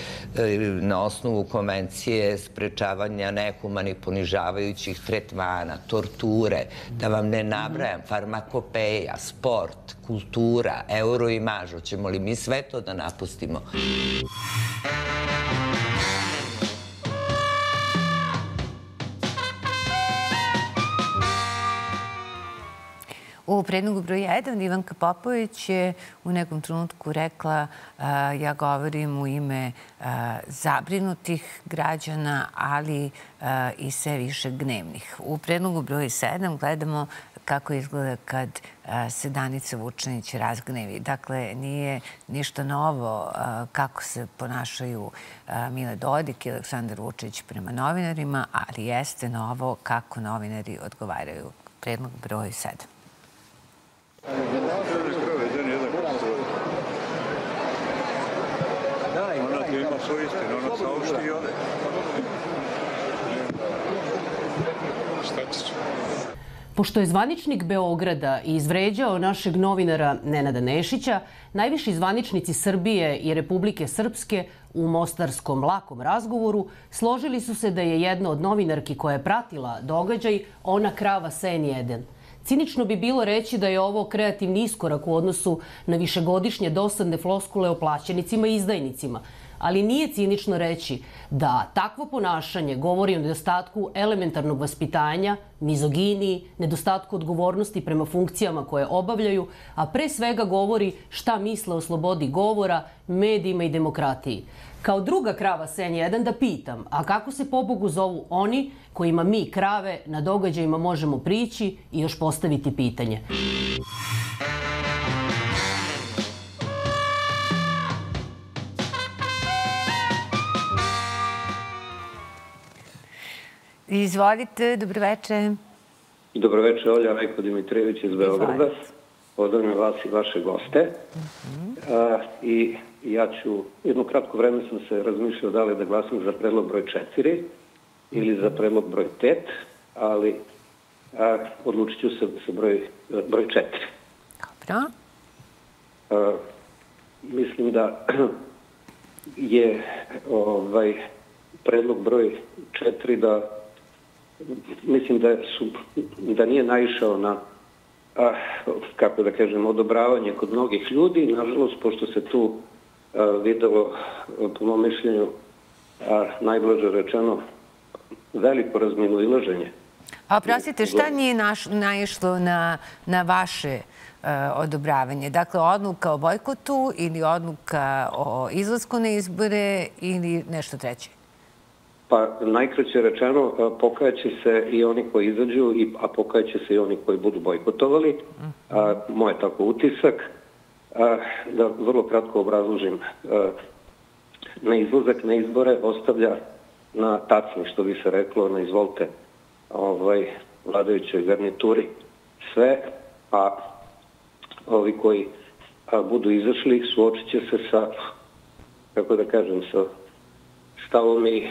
na osnovu konvencije sprečavanja nehumanih ponižavajućih tretmana, torture, da vam ne nabrajam, farmakopeja, sport, kultura, euroimaž. Hoćemo li mi sve to da napustimo? U predlogu broj 1 Ivanka Popović je u nekom trenutku rekla ja govorim u ime zabrinutih građana, ali i sve više gnevnih. U predlogu broj 7 gledamo kako izgleda kad se Danica Vučinić razgnevi. Dakle, nije ništa novo kako se ponašaju Mile Dodik i Aleksandar Vučić prema novinarima, ali jeste novo kako novinari odgovaraju. Predlog broj 7. Ona tu ima svoju istinu, ona saopšti i ode. Šta ćeš? Pošto je zvaničnik Beograda izvređao našeg novinara Nenada Nešića, najviši zvaničnici Srbije i Republike Srpske u mostarskom lakom razgovoru složili su se da je jedna od novinarki koja je pratila događaj ona krava N1. Cinično bi bilo reći da je ovo kreativni iskorak u odnosu na višegodišnje dosadne floskule o plaćenicima i izdajnicima. ali nije cinično reći da takvo ponašanje govori o nedostatku elementarnog vaspitanja, mizoginiji, nedostatku odgovornosti prema funkcijama koje obavljaju, a pre svega govori šta misle o slobodi govora, medijima i demokratiji. Kao druga krava s N1 da pitam, a kako se pobogu zovu oni kojima mi krave na događajima možemo prići i još postaviti pitanje? Izvolite, dobroveče. Dobroveče, Olja Rajko Dimitrijević iz Beograda. Pozdravljam vas i vaše goste. I ja ću, jedno kratko vreme sam se razmišljao da li da glasim za predlog broj 4 ili za predlog broj 5, ali odlučit ću se za broj 4. Dobro. Mislim da je predlog broj 4 da mislim da nije naišao na kako da kažem, odobravanje kod mnogih ljudi. Nažalost, pošto se tu videlo, po mom mišljenju, najblaže rečeno, veliko razmimoilaženje. A oprostite, šta nije naišlo na vaše odobravanje? Dakle, odluka o bojkotu ili odluka o izlasku na izbore ili nešto treće? Pa, najkraće rečeno, pokajaće se i oni koji izađu, a pokajaće se i oni koji budu bojkotovali. Moj je tako utisak. Da vrlo kratko obrazložim. Neizlazak na izbore ostavlja na tacni, što bi se reklo, na izvolte vladajućoj garnituri sve, a ovi koji budu izašli suočit će se sa, kako da kažem, sa stavom i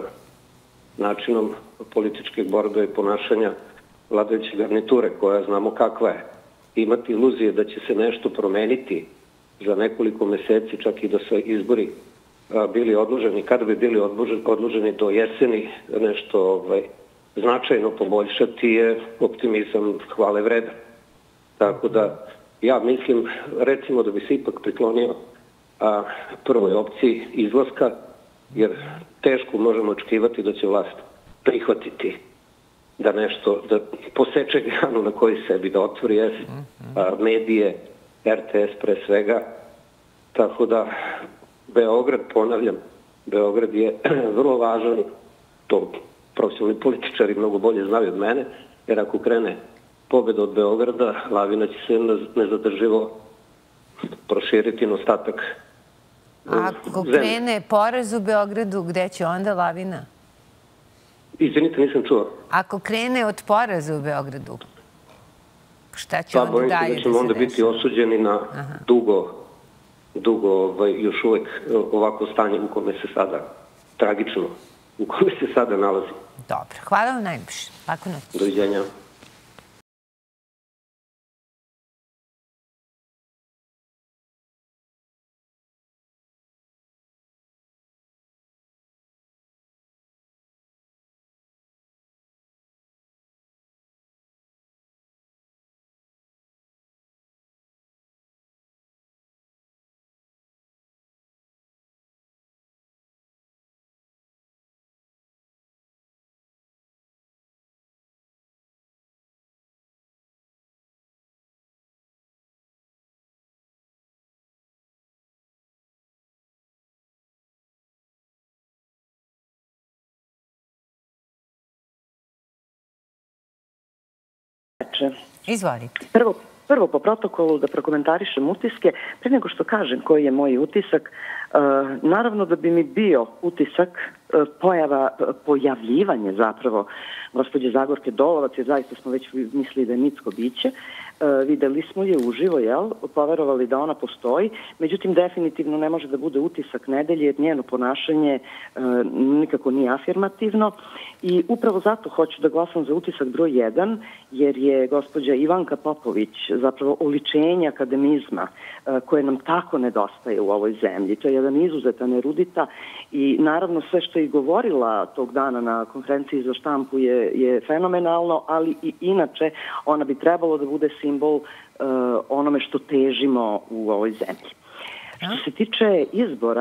načinom političke borbe i ponašanja vladajuće garniture, koja znamo kakva je. Imati iluzije da će se nešto promeniti za nekoliko meseci, čak i da su izbori bili odloženi, kada bi bili odloženi do jeseni, nešto značajno poboljšati je optimizam hvale vredan. Tako da ja mislim, recimo, da bi se ipak priklonio prvoj opciji izlaska, jer teško možemo očekivati da će vlast prihvatiti da nešto, da poseče granu na koji sebi da otvori medije, RTS pre svega. Tako da Beograd, ponavljam, Beograd je vrlo važan, to profesionalni političari mnogo bolje znaju od mene, jer ako krene pobjeda od Beograda, lavina će se nezadrživo proširiti na ostatak. Ako krene poraz u Beogradu, gde će onda lavina? Izvinite, nisam čuo. Ako krene od poraza u Beogradu, šta će onda dalje da se dešava? Da ćemo onda biti osuđeni na dugo još uvek ovako stanje u kome se sada, tragično, u kome se sada nalazi. Dobro, hvala vam najviše. Lako noć. Doviđenja. Izvolite. Prvo po protokolu da prokomentarišem utiske. Pre nego što kažem koji je moj utisak, naravno da bi mi bio utisak pojavljivanje zapravo gospođe Zagorke Dolovac, jer zaista smo već mislili da je mitsko biće. Videli smo je uživo, poverovali da ona postoji, međutim definitivno ne može da bude utisak nedelje, jer njeno ponašanje nikako nije afirmativno i upravo zato hoću da glasam za utisak broj 1, jer je gospođa Ivanka Popović zapravo oličenje akademizma koje nam tako nedostaje u ovoj zemlji. To je jedan izuzetan erudita i naravno sve što je govorila tog dana na konferenciji za štampu je fenomenalno, ali i inače ona bi trebalo da bude simbol onome što težimo u ovoj zemlji. Što se tiče izbora,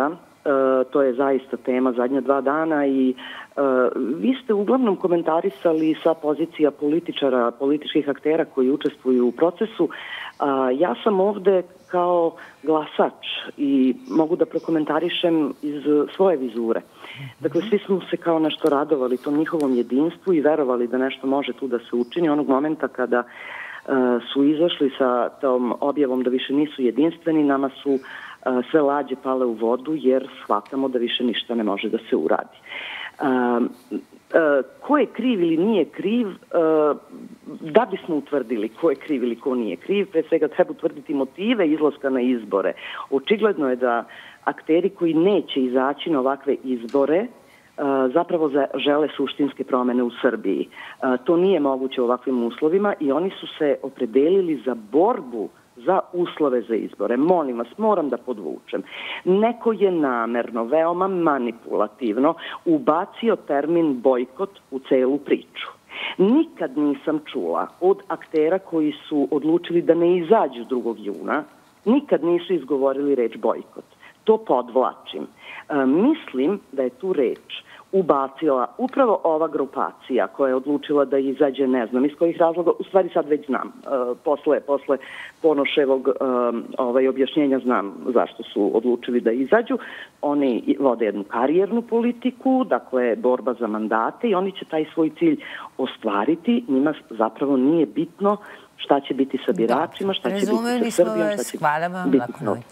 to je zaista tema zadnja 2 dana i vi ste uglavnom komentarisali sa pozicija političara, političkih aktera koji učestvuju u procesu. Ja sam ovde kao glasač i mogu da prokomentarišem iz svoje vizure. Dakle, svi smo se kao nešto radovali tom njihovom jedinstvu i verovali da nešto može tu da se učini. Onog momenta kada su izašli sa tom objavom da više nisu jedinstveni, nama su sve lađe pale u vodu jer shvatamo da više ništa ne može da se uradi. Ko je kriv ili nije kriv, da bismo utvrdili ko je kriv ili ko nije kriv, pre svega treba utvrditi motive izlaska na izbore. Očigledno je da akteri koji neće izaći na ovakve izbore zapravo žele suštinske promene u Srbiji. To nije moguće u ovakvim uslovima i oni su se opredelili za borbu za uslove za izbore. Molim vas, moram da podvučem. Neko je namerno, veoma manipulativno ubacio termin bojkot u celu priču. Nikad nisam čula od aktera koji su odlučili da ne izađu 2. juna, nikad nisu izgovorili reč bojkot. To podvlačim. Mislim da je tu reč ubacila upravo ova grupacija koja je odlučila da izađe, ne znam iz kojih razloga, u stvari sad već znam, posle Ponoševog objašnjenja znam zašto su odlučili da izađu. Oni vode jednu karijernu politiku, dakle borba za mandate i oni će taj svoj cilj ostvariti. Njima zapravo nije bitno šta će biti sa biračima, šta će biti sa Srbijom, šta će biti sa ovim.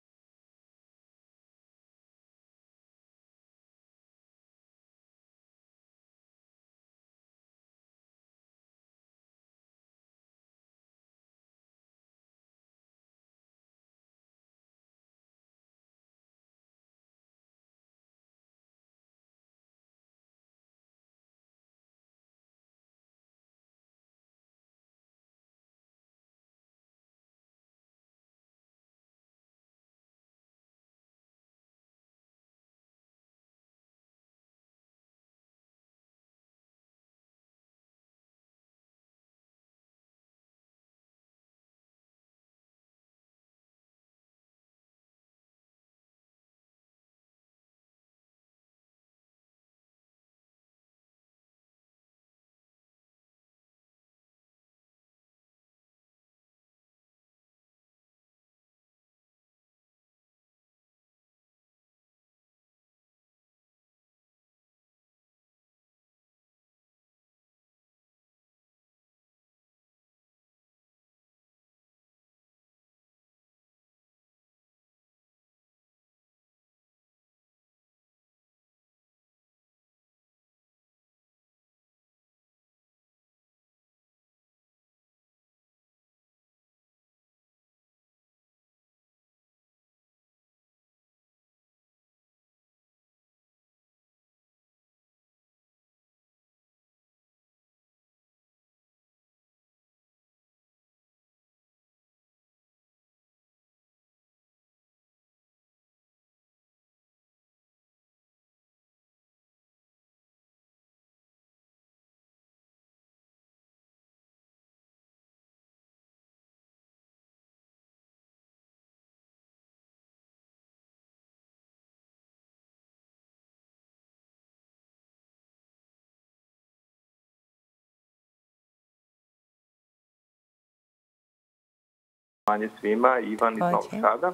Manje svima, Ivan iz Novog Sada.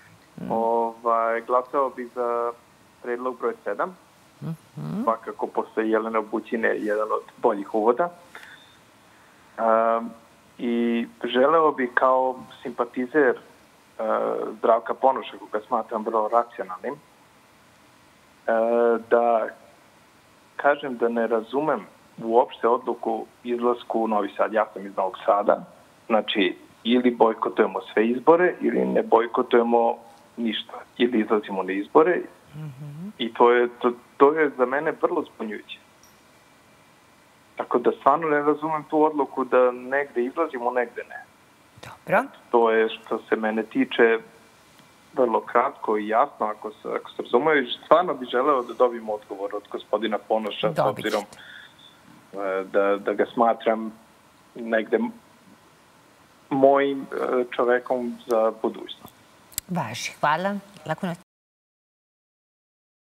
Glasao bih za predlog broj 7. Svakako posle Jelena Bućine jedan od boljih uvoda. I želeo bih kao simpatizer Zdravka Ponoša, koga smatram vrlo racionalnim, da kažem da ne razumem uopšte odluku izlasku u Novi Sad. Ja sam iz Novog Sada. Znači, ili bojkotujemo sve izbore ili ne bojkotujemo ništa. Ili izlazimo na izbore i to je za mene vrlo zbunjujuće. Tako da stvarno ne razumem tu odluku da negde izlazimo, negde ne. Dobro. To je što se mene tiče vrlo kratko i jasno, ako se razumaju. Stvarno bih želeo da dobijem odgovor od gospodina Ponoša, s obzirom da ga smatram negde mojim čovekom za budućnost. Važi. Hvala. Lako noć.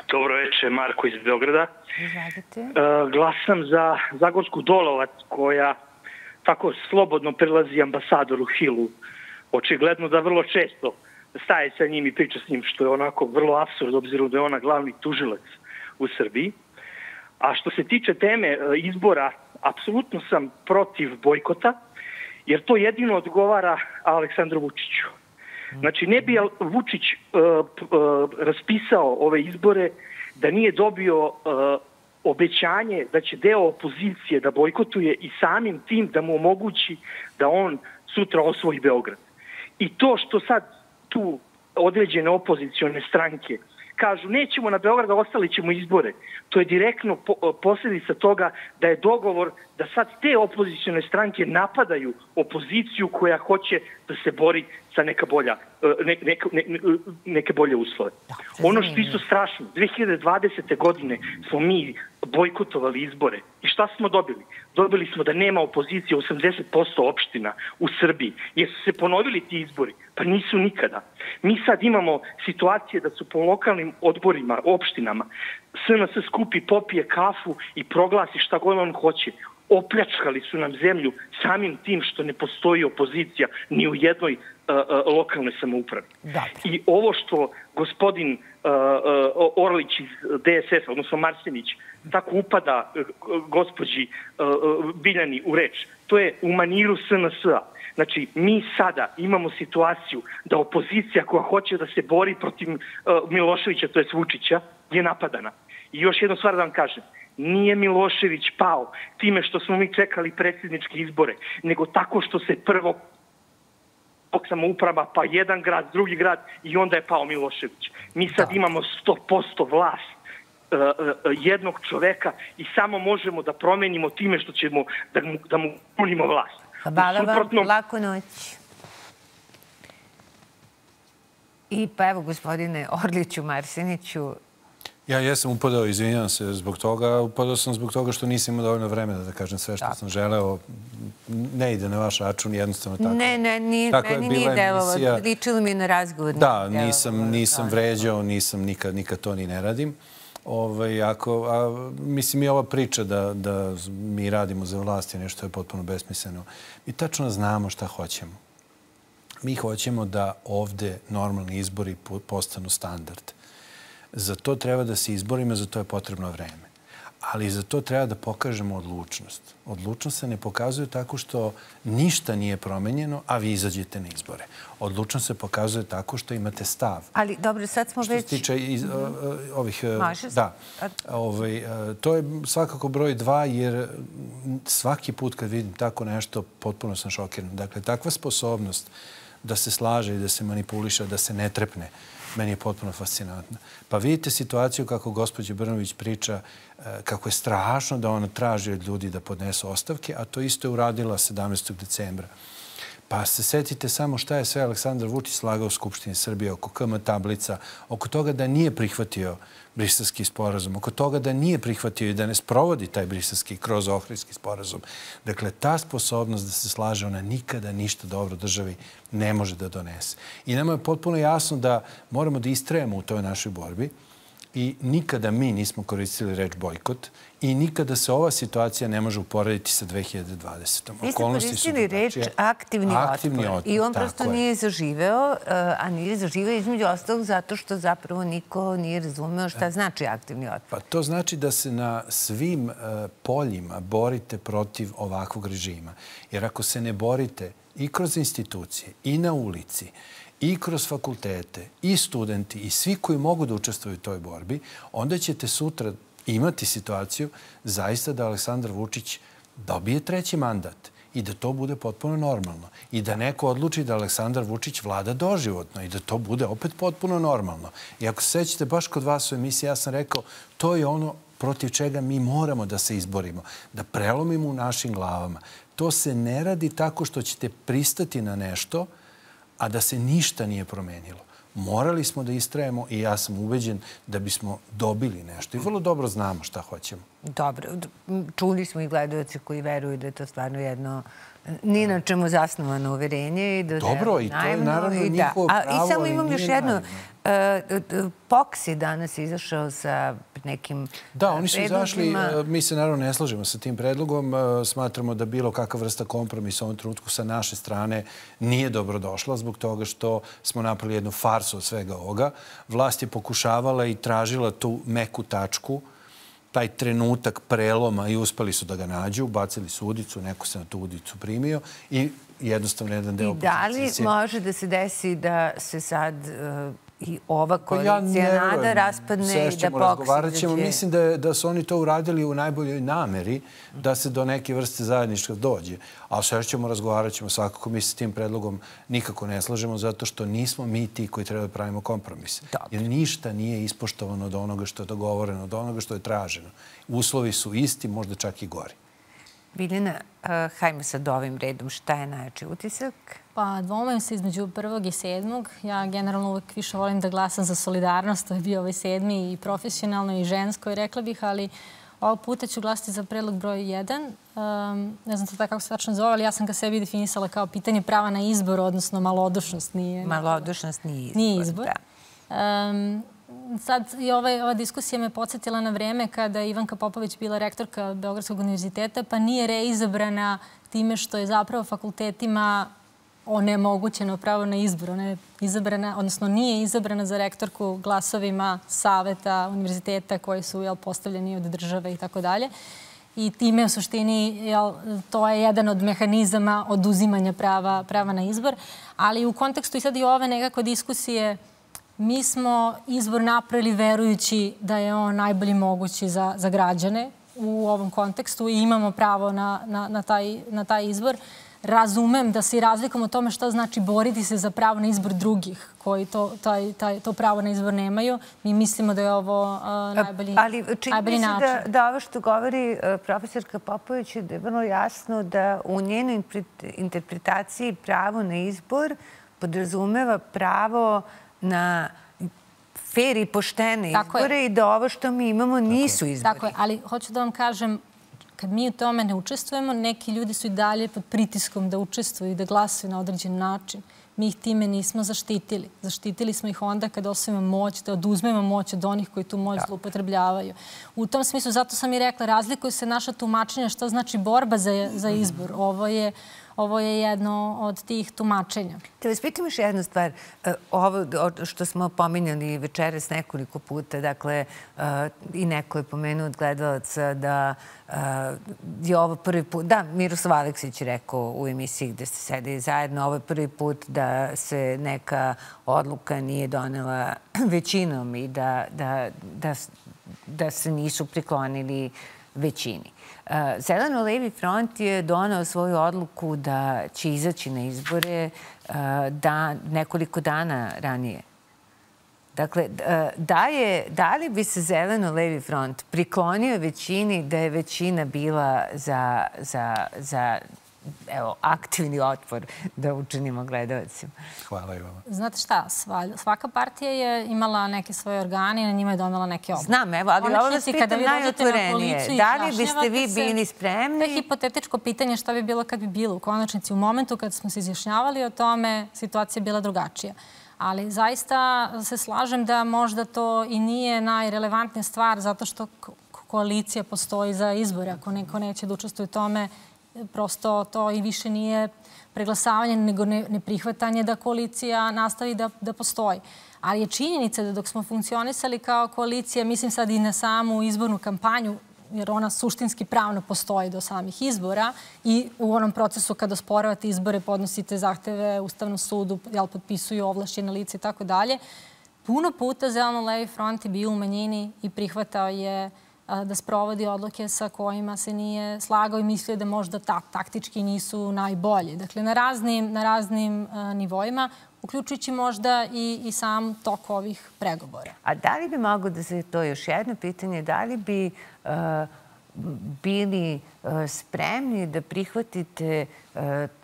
Dobro večer, Marko iz Beograda. Glasam za Zagorsku Dolovac, koja tako slobodno prelazi ambasadoru Hillu. Očigledno da vrlo često staje sa njim i priča s njim, što je onako vrlo apsurd, obzirom da je ona glavni tužilac u Srbiji. A što se tiče teme izbora, apsolutno sam protiv bojkota, jer to jedino odgovara Aleksandru Vučiću. Znači, ne bi Vučić raspisao ove izbore da nije dobio obećanje da će deo opozicije da bojkotuje i samim tim da mu omogući da on sutra osvoji Beograd. I to što sad tu određene opozicione stranke kažu nećemo na Beograd, ostali ćemo izbore, to je direktno posljedica toga da je dogovor da sad te opozicione stranke napadaju opoziciju koja hoće da se bori za neke bolje uslove. Ono što isto strašno, 2020. godine smo mi bojkotovali izbore. I šta smo dobili? Dobili smo da nema opozicije u 80% opština u Srbiji. Jer su se ponovili ti izbori? Pa nisu nikada. Mi sad imamo situacije da su po lokalnim odborima, opštinama, SNS skupi, popije kafu i proglasi šta god on hoće. Opljačkali su nam zemlju samim tim što ne postoji opozicija ni u jednoj lokalnoj samoupravi. I ovo što gospodin Orlić iz DSS, odnosno Marsenić, tako upada gospođi Biljani u reč, to je u maniru SNS-a. Znači, mi sada imamo situaciju da opozicija koja hoće da se bori protiv Miloševića, to je Vučića, je napadana. I još jednu stvar da vam kažem, nije Milošević pao time što smo mi čekali predsjedničke izbore, nego tako što se prvo samouprava, pa jedan grad, drugi grad i onda je pao Milošević. Mi sad imamo 100% vlast jednog čoveka i samo možemo da promenimo time što ćemo da mu punimo vlast. Hvala vam, laku noć. I pa evo, gospodine Orliću, Marseniću. Ja jesam upadao, izvinjam se zbog toga. Upadao sam zbog toga što nisam imao dovoljno vremena da kažem sve što sam želeo. Ne ide na vaš račun, jednostavno tako. Ne, meni nije delovalo. Ličilo mi na razgovor. Da, nisam vređao, nikad to ni ne radim. Mislim, i ova priča da mi radimo za vlast je nešto je potpuno besmisleno. Mi tačno znamo šta hoćemo. Mi hoćemo da ovde normalni izbori postanu standard. Za to treba da se izborimo, za to je potrebno vreme. Ali za to treba da pokažemo odlučnost. Odlučnost se ne pokazuje tako što ništa nije promenjeno, a vi izađete na izbore. Odlučnost se pokazuje tako što imate stav. Ali dobro, sad smo već... Što se tiče ovih... Da. To je svakako broj 2, jer svaki put kad vidim tako nešto, potpuno sam šokiran. Dakle, takva sposobnost da se slaže i da se manipuliše, da se ne trepne, meni je potpuno fascinantno. Pa vidite situaciju kako gospođa Brnović priča kako je strašno da ona traži od ljudi da podnesu ostavke, a to isto je uradila 17. decembra. Pa se setite samo šta je sve Aleksandar Vučić slagao u Skupštini Srbije oko KM tablica, oko toga da nije prihvatio Briselski sporazum, oko toga da nije prihvatio i da ne sprovodi taj Briselski kroz Ohridski sporazum. Dakle, ta sposobnost da se slaže, ona nikada ništa dobro državi ne može da donese. I nama je potpuno jasno da moramo da istrajemo u toj našoj borbi i nikada mi nismo koristili reč bojkot i nikada se ova situacija ne može uporediti sa 2020. Vi ste koristili reč aktivni otpor i on prosto nije zaživeo, a nije zaživeo između ostalog zato što zapravo niko nije razumeo šta znači aktivni otpor. Pa to znači da se na svim poljima borite protiv ovakvog režima. Jer ako se ne borite i kroz institucije, i na ulici, i kroz fakultete, i studenti, i svi koji mogu da učestvuju u toj borbi, onda ćete sutra imati situaciju zaista da Aleksandar Vučić dobije 3. mandat i da to bude potpuno normalno. I da neko odluči da Aleksandar Vučić vlada doživotno i da to bude opet potpuno normalno. I ako se sećate, baš kod vas u emisiji, ja sam rekao, to je ono protiv čega mi moramo da se izborimo, da prelomimo u našim glavama. To se ne radi tako što ćete pristati na nešto, a da se ništa nije promenilo. Morali smo da istrajemo i ja sam ubeđen da bismo dobili nešto. I vrlo dobro znamo šta hoćemo. Dobro. Čuli smo i gledalce koji veruju da je to stvarno jedno ni na čemu zasnovano uverenje. Dobro, i to je naravno njihovo pravo. I samo imam još jedno POKS je danas izašao sa nekim predlogima. Da, oni su izašli. Mi se naravno ne slažemo sa tim predlogom. Smatramo da bilo kakva vrsta kompromisa u ovom trenutku sa naše strane nije dobrodošla zbog toga što smo napravili jednu farsu od svega ovoga. Vlast je pokušavala i tražila tu meku tačku, taj trenutak preloma i uspeli su da ga nađu, bacili su udicu, neko se na tu udicu primio i jednostavno jedan deo opozicije. I da li može da se desi da se sad i ova koalicija nada raspadne i da POKS izađe? Mislim da su oni to uradili u najboljoj nameri da se do neke vrste zajednička dođe. A sve ćemo, razgovarat ćemo svakako. Mi se s tim predlogom nikako ne slažemo zato što nismo mi ti koji treba da pravimo kompromis. Jer ništa nije ispoštovano od onoga što je dogovoreno, od onoga što je traženo. Uslovi su isti, možda čak i gori. Biljana, hajmo sad ovim redom. Šta je najjači utisak? Pa dvomujem se između 1. i 7. Ja generalno uvek više volim da glasam za solidarnost. To je bio ovaj 7. i profesionalno i žensko, i rekla bih, ali ovog puta ću glasiti za predlog broj 1. Ne znam to kako se tačno zove, ali ja sam ga sebi definisala kao pitanje prava na izbor, odnosno malodušnost. Malodušnost nije izbor. Nije izbor. Sad i ova diskusija me podsjetila na vreme kada je Ivanka Popović bila rektorka Beogradskog univerziteta, pa nije reizabrana time što je zapravo fakultetima onemogućeno pravo na izbor. Ona je izabrana, odnosno nije izabrana za rektorku glasovima saveta univerziteta koji su postavljeni od države i tako dalje. I time u suštini to je jedan od mehanizama oduzimanja prava na izbor. Ali u kontekstu i sad i ove nekako diskusije mi smo izbor napravili verujući da je on najbolji mogući za građane u ovom kontekstu i imamo pravo na taj izbor. Razumem da se i razlikamo o tome šta znači boriti se za pravo na izbor drugih koji to pravo na izbor nemaju. Mi mislimo da je ovo najbolji način. Ali čini mi se da ovo što govori profesorka Popović je da je vrlo jasno da u njenoj interpretaciji pravo na izbor podrazumeva pravo na fair i poštene izbore i da ovo što mi imamo nisu izbori. Tako je, ali hoću da vam kažem, kad mi u tome ne učestvujemo, neki ljudi su i dalje pod pritiskom da učestvuju i da glasuju na određen način. Mi ih time nismo zaštitili. Zaštitili smo ih onda kada osvojimo moć, da oduzmemo moć od onih koji tu moć zloupotrebljavaju. U tom smislu, zato sam i rekla, razlikuju se naša tumačenja šta znači borba za izbor. Ovo je jedno od tih tumačenja. Te vas pitam još jednu stvar. Ovo što smo pominjali večeras nekoliko puta, dakle, i neko je pomenuo od gledalaca da je ovo prvi put, da, Miroslav Aleksić je rekao u emisiji gde ste sedeli zajedno, ovo je prvi put da se neka odluka nije donela većinom i da se nisu priklonili većini. Zeleno-levi front je donao svoju odluku da će izaći na izbore nekoliko dana ranije. Dakle, da li bi se Zeleno-levi front priklonio većini da je većina bila za aktivni otpor, da učinimo gledalcima? Hvala i vama. Znate šta, svaka partija je imala neke svoje organe i na njima je donala neke odluke. Znam, evo, ali ovo vas pitam najotvorenije. Da li biste vi bili spremni? To je hipotetičko pitanje šta bi bilo kad bi bilo. U konačnici, u momentu kad smo se izjašnjavali o tome, situacija je bila drugačija. Ali zaista se slažem da možda to i nije najrelevantnija stvar zato što koalicija postoji za izbore. Ako neko neće da učestvuje u tome, prosto to i više nije preglasavanje, nego neprihvatanje da koalicija nastavi da postoji. Ali je činjenica da dok smo funkcionisali kao koalicija, mislim sad i na samu izbornu kampanju, jer ona suštinski pravno postoji do samih izbora i u onom procesu kada osporavate izbore, podnosite zahteve Ustavnom sudu, potpisuju ovlašćena lica i tako dalje. Puno puta Zeleno-levi front je bio u manjini i prihvatao je da sprovodi odluke sa kojima se nije slagao i mislio da možda taktički nisu najbolji. Dakle, na raznim nivoima, uključujući možda i sam tok ovih pregovora. A da li bi moglo da se, to je još jedno pitanje, da li bi bili spremni da prihvatite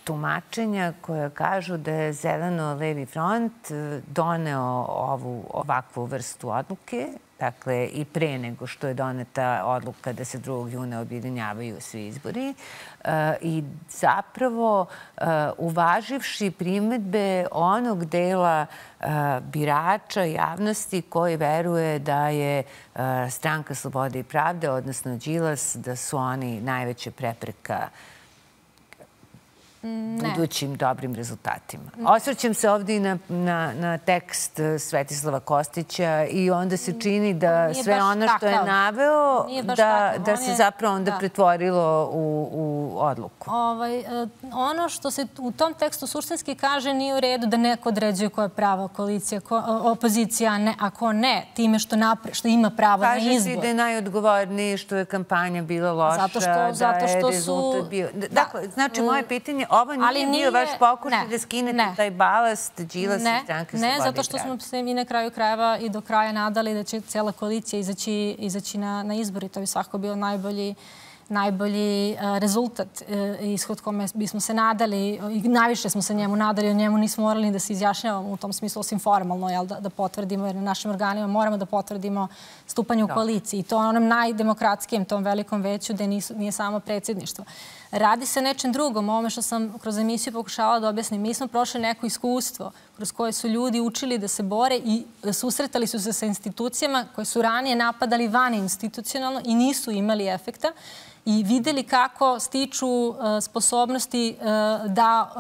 tumačenja koja kažu da je Zeleno-levi front doneo ovakvu vrstu odluke, dakle i pre nego što je doneta odluka da se 2. juna objedinjavaju svi izbori i zapravo uvaživši primedbe onog dela birača javnosti koji veruje da je Stranka slobode i pravde, odnosno Đilas, da su oni najveća prepreka budućim dobrim rezultatima. Osvrćem se ovdje i na tekst Svetislava Kostića i onda se čini da sve ono što je naveo da se zapravo onda pretvorilo u odluku. Ono što se u tom tekstu suštinski kaže nije u redu da neko određuje koja je prava koalicija, opozicija, a ko ne, time što ima pravo na izbor. Kaže si da je najodgovorniji što je kampanja bila loša, da je rezultat bio... Dakle, znači, moje pitanje, ovo nije bio vaš pokušaj da skinete taj balast Đilas i Stranke slobode i pravde. Ne, zato što smo se mi na kraju krajeva i do kraja nadali da će cijela koalicija izaći na izbori. To bi svakako bio najbolji rezultat, ishod kome bismo se nadali i najviše smo se njemu nadali, o njemu nismo morali da se izjašnjavamo u tom smislu, osim formalno, da potvrdimo, jer na našim organima moramo da potvrdimo stupanje u koaliciji. I to onom najdemokratskijem, tom velikom veću, gde nije samo predsjedništvo. Radi se nečem drugom, ovome što sam kroz emisiju pokušavala da objasnim. Mi smo prošli neko iskustvo kroz koje su ljudi učili da se bore i susretali su se sa institucijama koje su ranije napadali van institucionalno i nisu imali efekta i videli kako stiču sposobnosti da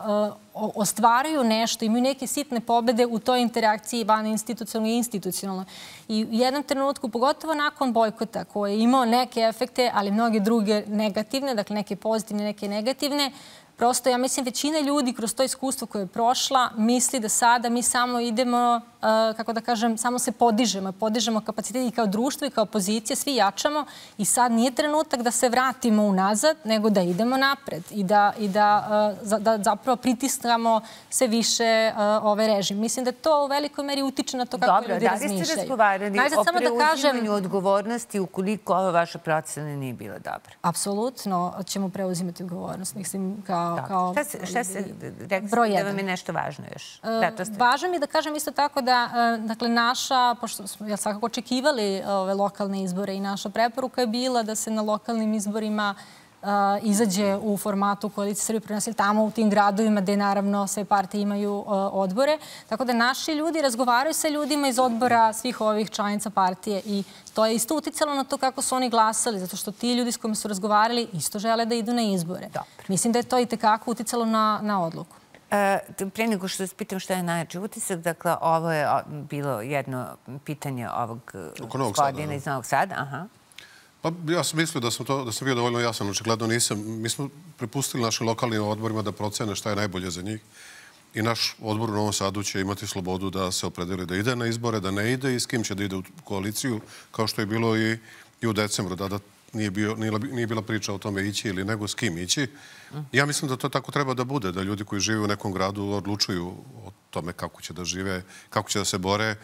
ostvaruju nešto, imaju neke sitne pobede u toj interakciji van institucionalno i institucionalno. I u jednom trenutku, pogotovo nakon bojkota koji je imao neke efekte, ali mnoge druge negativne, dakle neke pozitivne, neke negativne, prosto, ja mislim, većina ljudi kroz to iskustvo koje je prošla misli da sada mi samo idemo, kako da kažem, samo se podižemo kapacitet i kao društvo i kao opozicija, svi jačamo i sad nije trenutak da se vratimo unazad, nego da idemo napred i da zapravo pritisnemo sve više ovaj režim. Mislim da to u velikoj meri utiče na to kako ljudi razmišljaju. Da li ste razgovarali o preuzimanju odgovornosti ukoliko ova vaša procena nije bila dobra? Apsolutno ćemo preuzimati odgovornost. Mislim, kao šta se rekli da vam je nešto važno još? Važno mi je da kažem isto tako da naša, pošto smo svakako očekivali ove lokalne izbore i naša preporuka je bila da se na lokalnim izborima izađe u formatu koalicije Srbije prenosi tamo u tim gradovima gde naravno sve partije imaju odbore. Tako da naši ljudi razgovaraju sa ljudima iz odbora svih ovih članica partije i to je isto uticalo na to kako su oni glasali, zato što ti ljudi s kojima su razgovarali isto žele da idu na izbore. Mislim da je to i tekako uticalo na odluku. Pre nego što vas pitam šta je najjači utisak, dakle, ovo je bilo jedno pitanje ovog gospodina iz Novog Sada. Pa ja sam mislio da sam bio dovoljno jasan, očigledno nisam. Mi smo prepustili našim lokalnim odborima da procene šta je najbolje za njih. I naš odbor u Novom Sadu će imati slobodu da se opredeli da ide na izbore, da ne ide i s kim će da ide u koaliciju, kao što je bilo i u decembru, da nije bila priča o tome ići ili nego s kim ići. Ja mislim da to tako treba da bude, da ljudi koji žive u nekom gradu odlučuju o tome kako će da žive, kako će da se bore.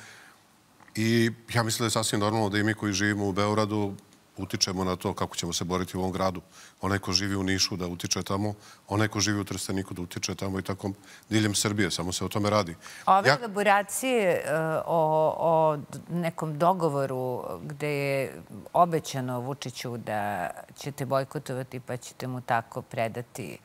I ja mislim da je sasvim normalno da i mi koji živimo u Beogradu utičemo na to kako ćemo se boriti u ovom gradu. Onaj ko živi u Nišu da utiče tamo, onaj ko živi u Trsteniku da utiče tamo i tako diljem Srbije. Samo se o tome radi. Ove elaboracije o nekom dogovoru gde je obećano Vučiću da ćete bojkotovati pa ćete mu tako predati...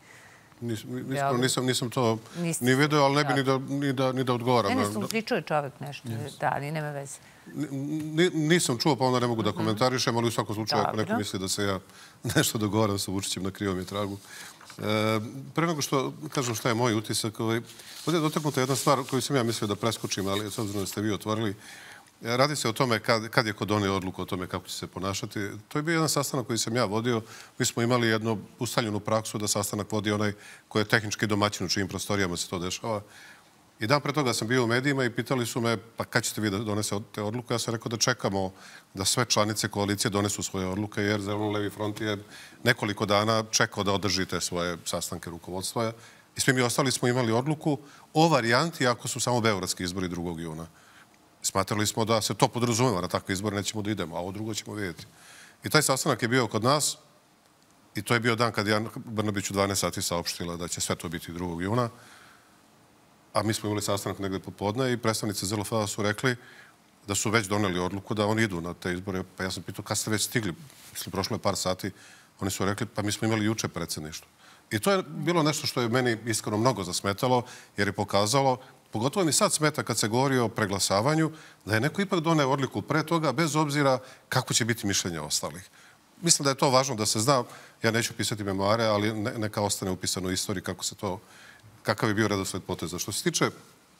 Nisam to ni video, ali ne bi ni da odgovaram. Ne, sam pričao čovek nešto, da, ali nema veze. Nisam čuo, pa onda ne mogu da komentarišem, ali u svakom slučaju, ako neko misli da se ja nešto dogovaram sa Vučićem na krivom je tragu. Pre nego što kažem šta je moj utisak, ovdje je dotaknuta jedna stvar koju sam ja mislio da preskočim, ali s obzirom da ste vi otvorili, radi se o tome kad je ko donio odluku o tome kako će se ponašati. To je bio jedan sastanak koji sam ja vodio. Mi smo imali jednu ustaljenu praksu da sastanak vodi onaj koji je tehnički domaćin u čijim prostorijama se to dešava. I dan pre toga sam bio u medijima i pitali su me pa kad ćete vi da donesete odluku. Ja sam rekao da čekamo da sve članice koalicije donesu svoje odluke jer Zeleno-levi front je nekoliko dana čekao da održi te svoje sastanke rukovodstva. I svi mi ostali smo imali odluku o varijanti ako su samo beogradski izbori 2. juna. Smatrali smo da se to podrazumeva na takve izbore, nećemo da idemo, a ovo drugo ćemo vidjeti. I taj sastanak je bio kod nas I to je bio dan kad je Ana Brnabić u 12 sati saopštila da će sve to biti 2. juna. A mi smo imali sastanak negde popodne i predstavnici ZLF-a su rekli da su već doneli odluku da oni idu na te izbore. Pa ja sam pitao kad ste već stigli, mislim, prošlo je par sati. Oni su rekli pa mi smo imali juče predsjedništvo. I to je bilo nešto što je meni iskreno mnogo zasmetalo, jer je pokazalo, pogotovo mi sad smeta kad se govori o preglasavanju, da je neko ipak doneo odluku pre toga, bez obzira kako će biti mišljenje ostalih. Mislim da je to važno da se zna. Ja neću pisati memoare, ali neka ostane upisano u istoriji kakav je bio redosled poteza. Što se tiče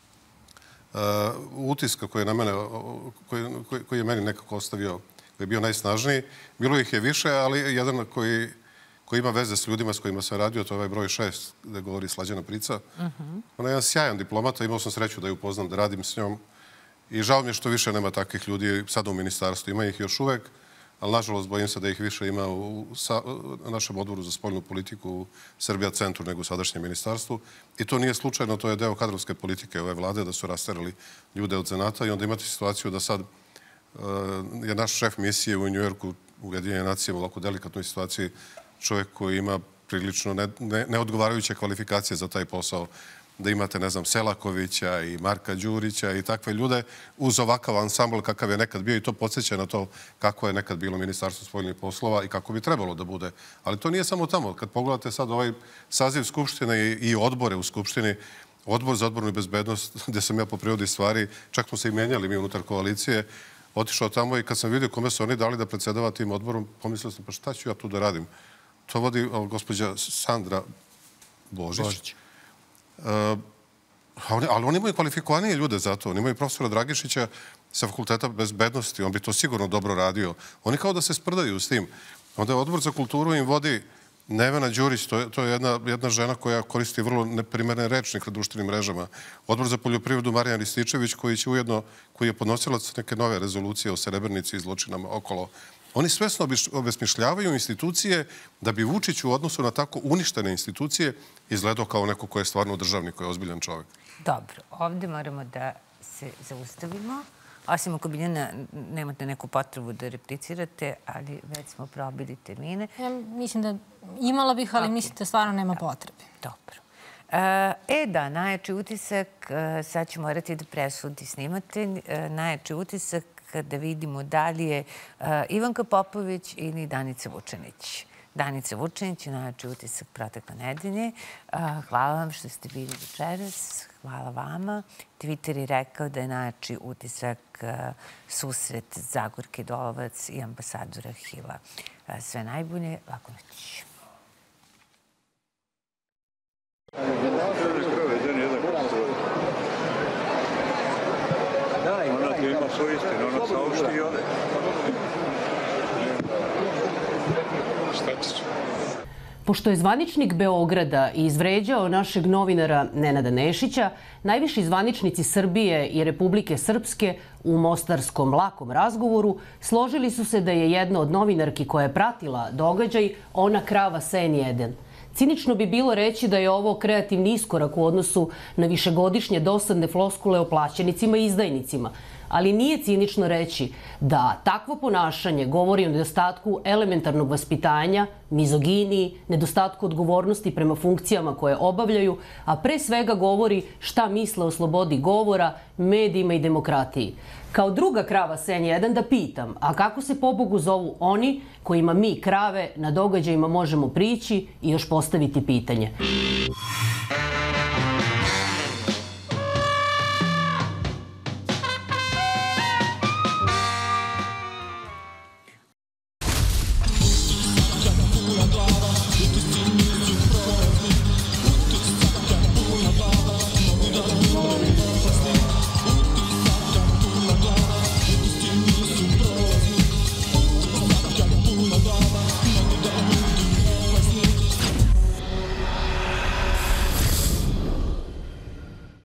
utiska koji je meni nekako ostavio, koji je bio najsnažniji, bilo ih je više, ali jedan koji ima veze s ljudima s kojima sam radio, to je ovaj broj 6, gde govori Slađana Prica. Ona je jedan sjajan diplomata, imao sam sreću da ju upoznam, da radim s njom. I žao mi je što više nema takvih ljudi sada u ministarstvu. Ima ih još uvek, ali nažalost bojim se da ih više ima u našem odboru za spoljnu politiku u Srbija centru nego u sadašnjem ministarstvu. I to nije slučajno, to je deo kadrovske politike ove vlade, da su rasterali ljude od Senata i onda imate situaciju da sad je naš šef misije u Njujorku u Ujedinjenim nacijama u ovako delikatnoj situaciji čovjek koji ima prilično neodgovarajuće kvalifikacije za taj posao. Da imate, ne znam, Selakovića i Marka Đurića i takve ljude uz ovakav ansambl kakav je nekad bio i to podsjeća na to kako je nekad bilo Ministarstvo spoljnih poslova i kako bi trebalo da bude. Ali to nije samo tamo. Kad pogledate sad ovaj saziv Skupštine i odbore u Skupštini, Odbor za odbranu i bezbednost, gde sam ja po prirodi stvari, čak smo se i menjali mi unutar koalicije, otišao tamo i kad sam vidio kome su oni dali da predsedava tim odborom, pomislio sam pa šta ću ja tu da radim? To vodi gospođa Sandra Božić. Ali oni imaju kvalifikovanije ljude za to. Oni imaju profesora Dragišića sa fakulteta bezbednosti. On bi to sigurno dobro radio. Oni kao da se sprdaju s tim. Onda Odbor za kulturu im vodi Nevena Đurić. To je jedna žena koja koristi vrlo neprimeren rečnik na društvenim mrežama. Odbor za poljoprivredu Marijan Rističević koji je podnosilac neke nove rezolucije o Srebrenici i zločinama okolo. Oni svesno obesmišljavaju institucije da bi Vučić u odnosu na tako uništene institucije izgledao kao neko ko je stvarno državnik, ko je ozbiljan čovjek. Dobro, ovdje moramo da se zaustavimo. Osim ako Biljana nemate neku potrebu da replicirate, ali već smo probili termine. Ja mislim da imala bih, ali mislim da stvarno nema potrebe. Dobro. Da, najjači utisak, sad ću morati da presudi snimatelj, najjači utisak da vidimo da li je Ivanka Popović ili Danica Vučinić. Danica Vučinić je najjači utisak protekle nedelje. Hvala vam što ste bili večeras. Hvala vama. Twitter je rekao da je najjači utisak susret Zagorke Dolovac i ambasadora Hila. Sve najbolje. Laku noć. Ona tu ima svoju istinu, ona saopšti i ode. Šta ćeš? Pošto je zvaničnik Beograda izvređao našeg novinara Nenada Nešića, najviši zvaničnici Srbije i Republike Srpske u mostarskom lakom razgovoru složili su se da je jedna od novinarki koja je pratila događaj ona krava N1. Cinično bi bilo reći da je ovo kreativni iskorak u odnosu na višegodišnje dosadne floskule o plaćenicima i izdajnicima. Ali nije cinično reći da takvo ponašanje govori o nedostatku elementarnog vaspitanja, mizoginiji, nedostatku odgovornosti prema funkcijama koje obavljaju, a pre svega govori šta misle o slobodi govora, medijima i demokratiji. Kao druga krava N1 da pitam, a kako se pobogu zovu oni kojima mi krave na događajima možemo prići i još postaviti pitanje?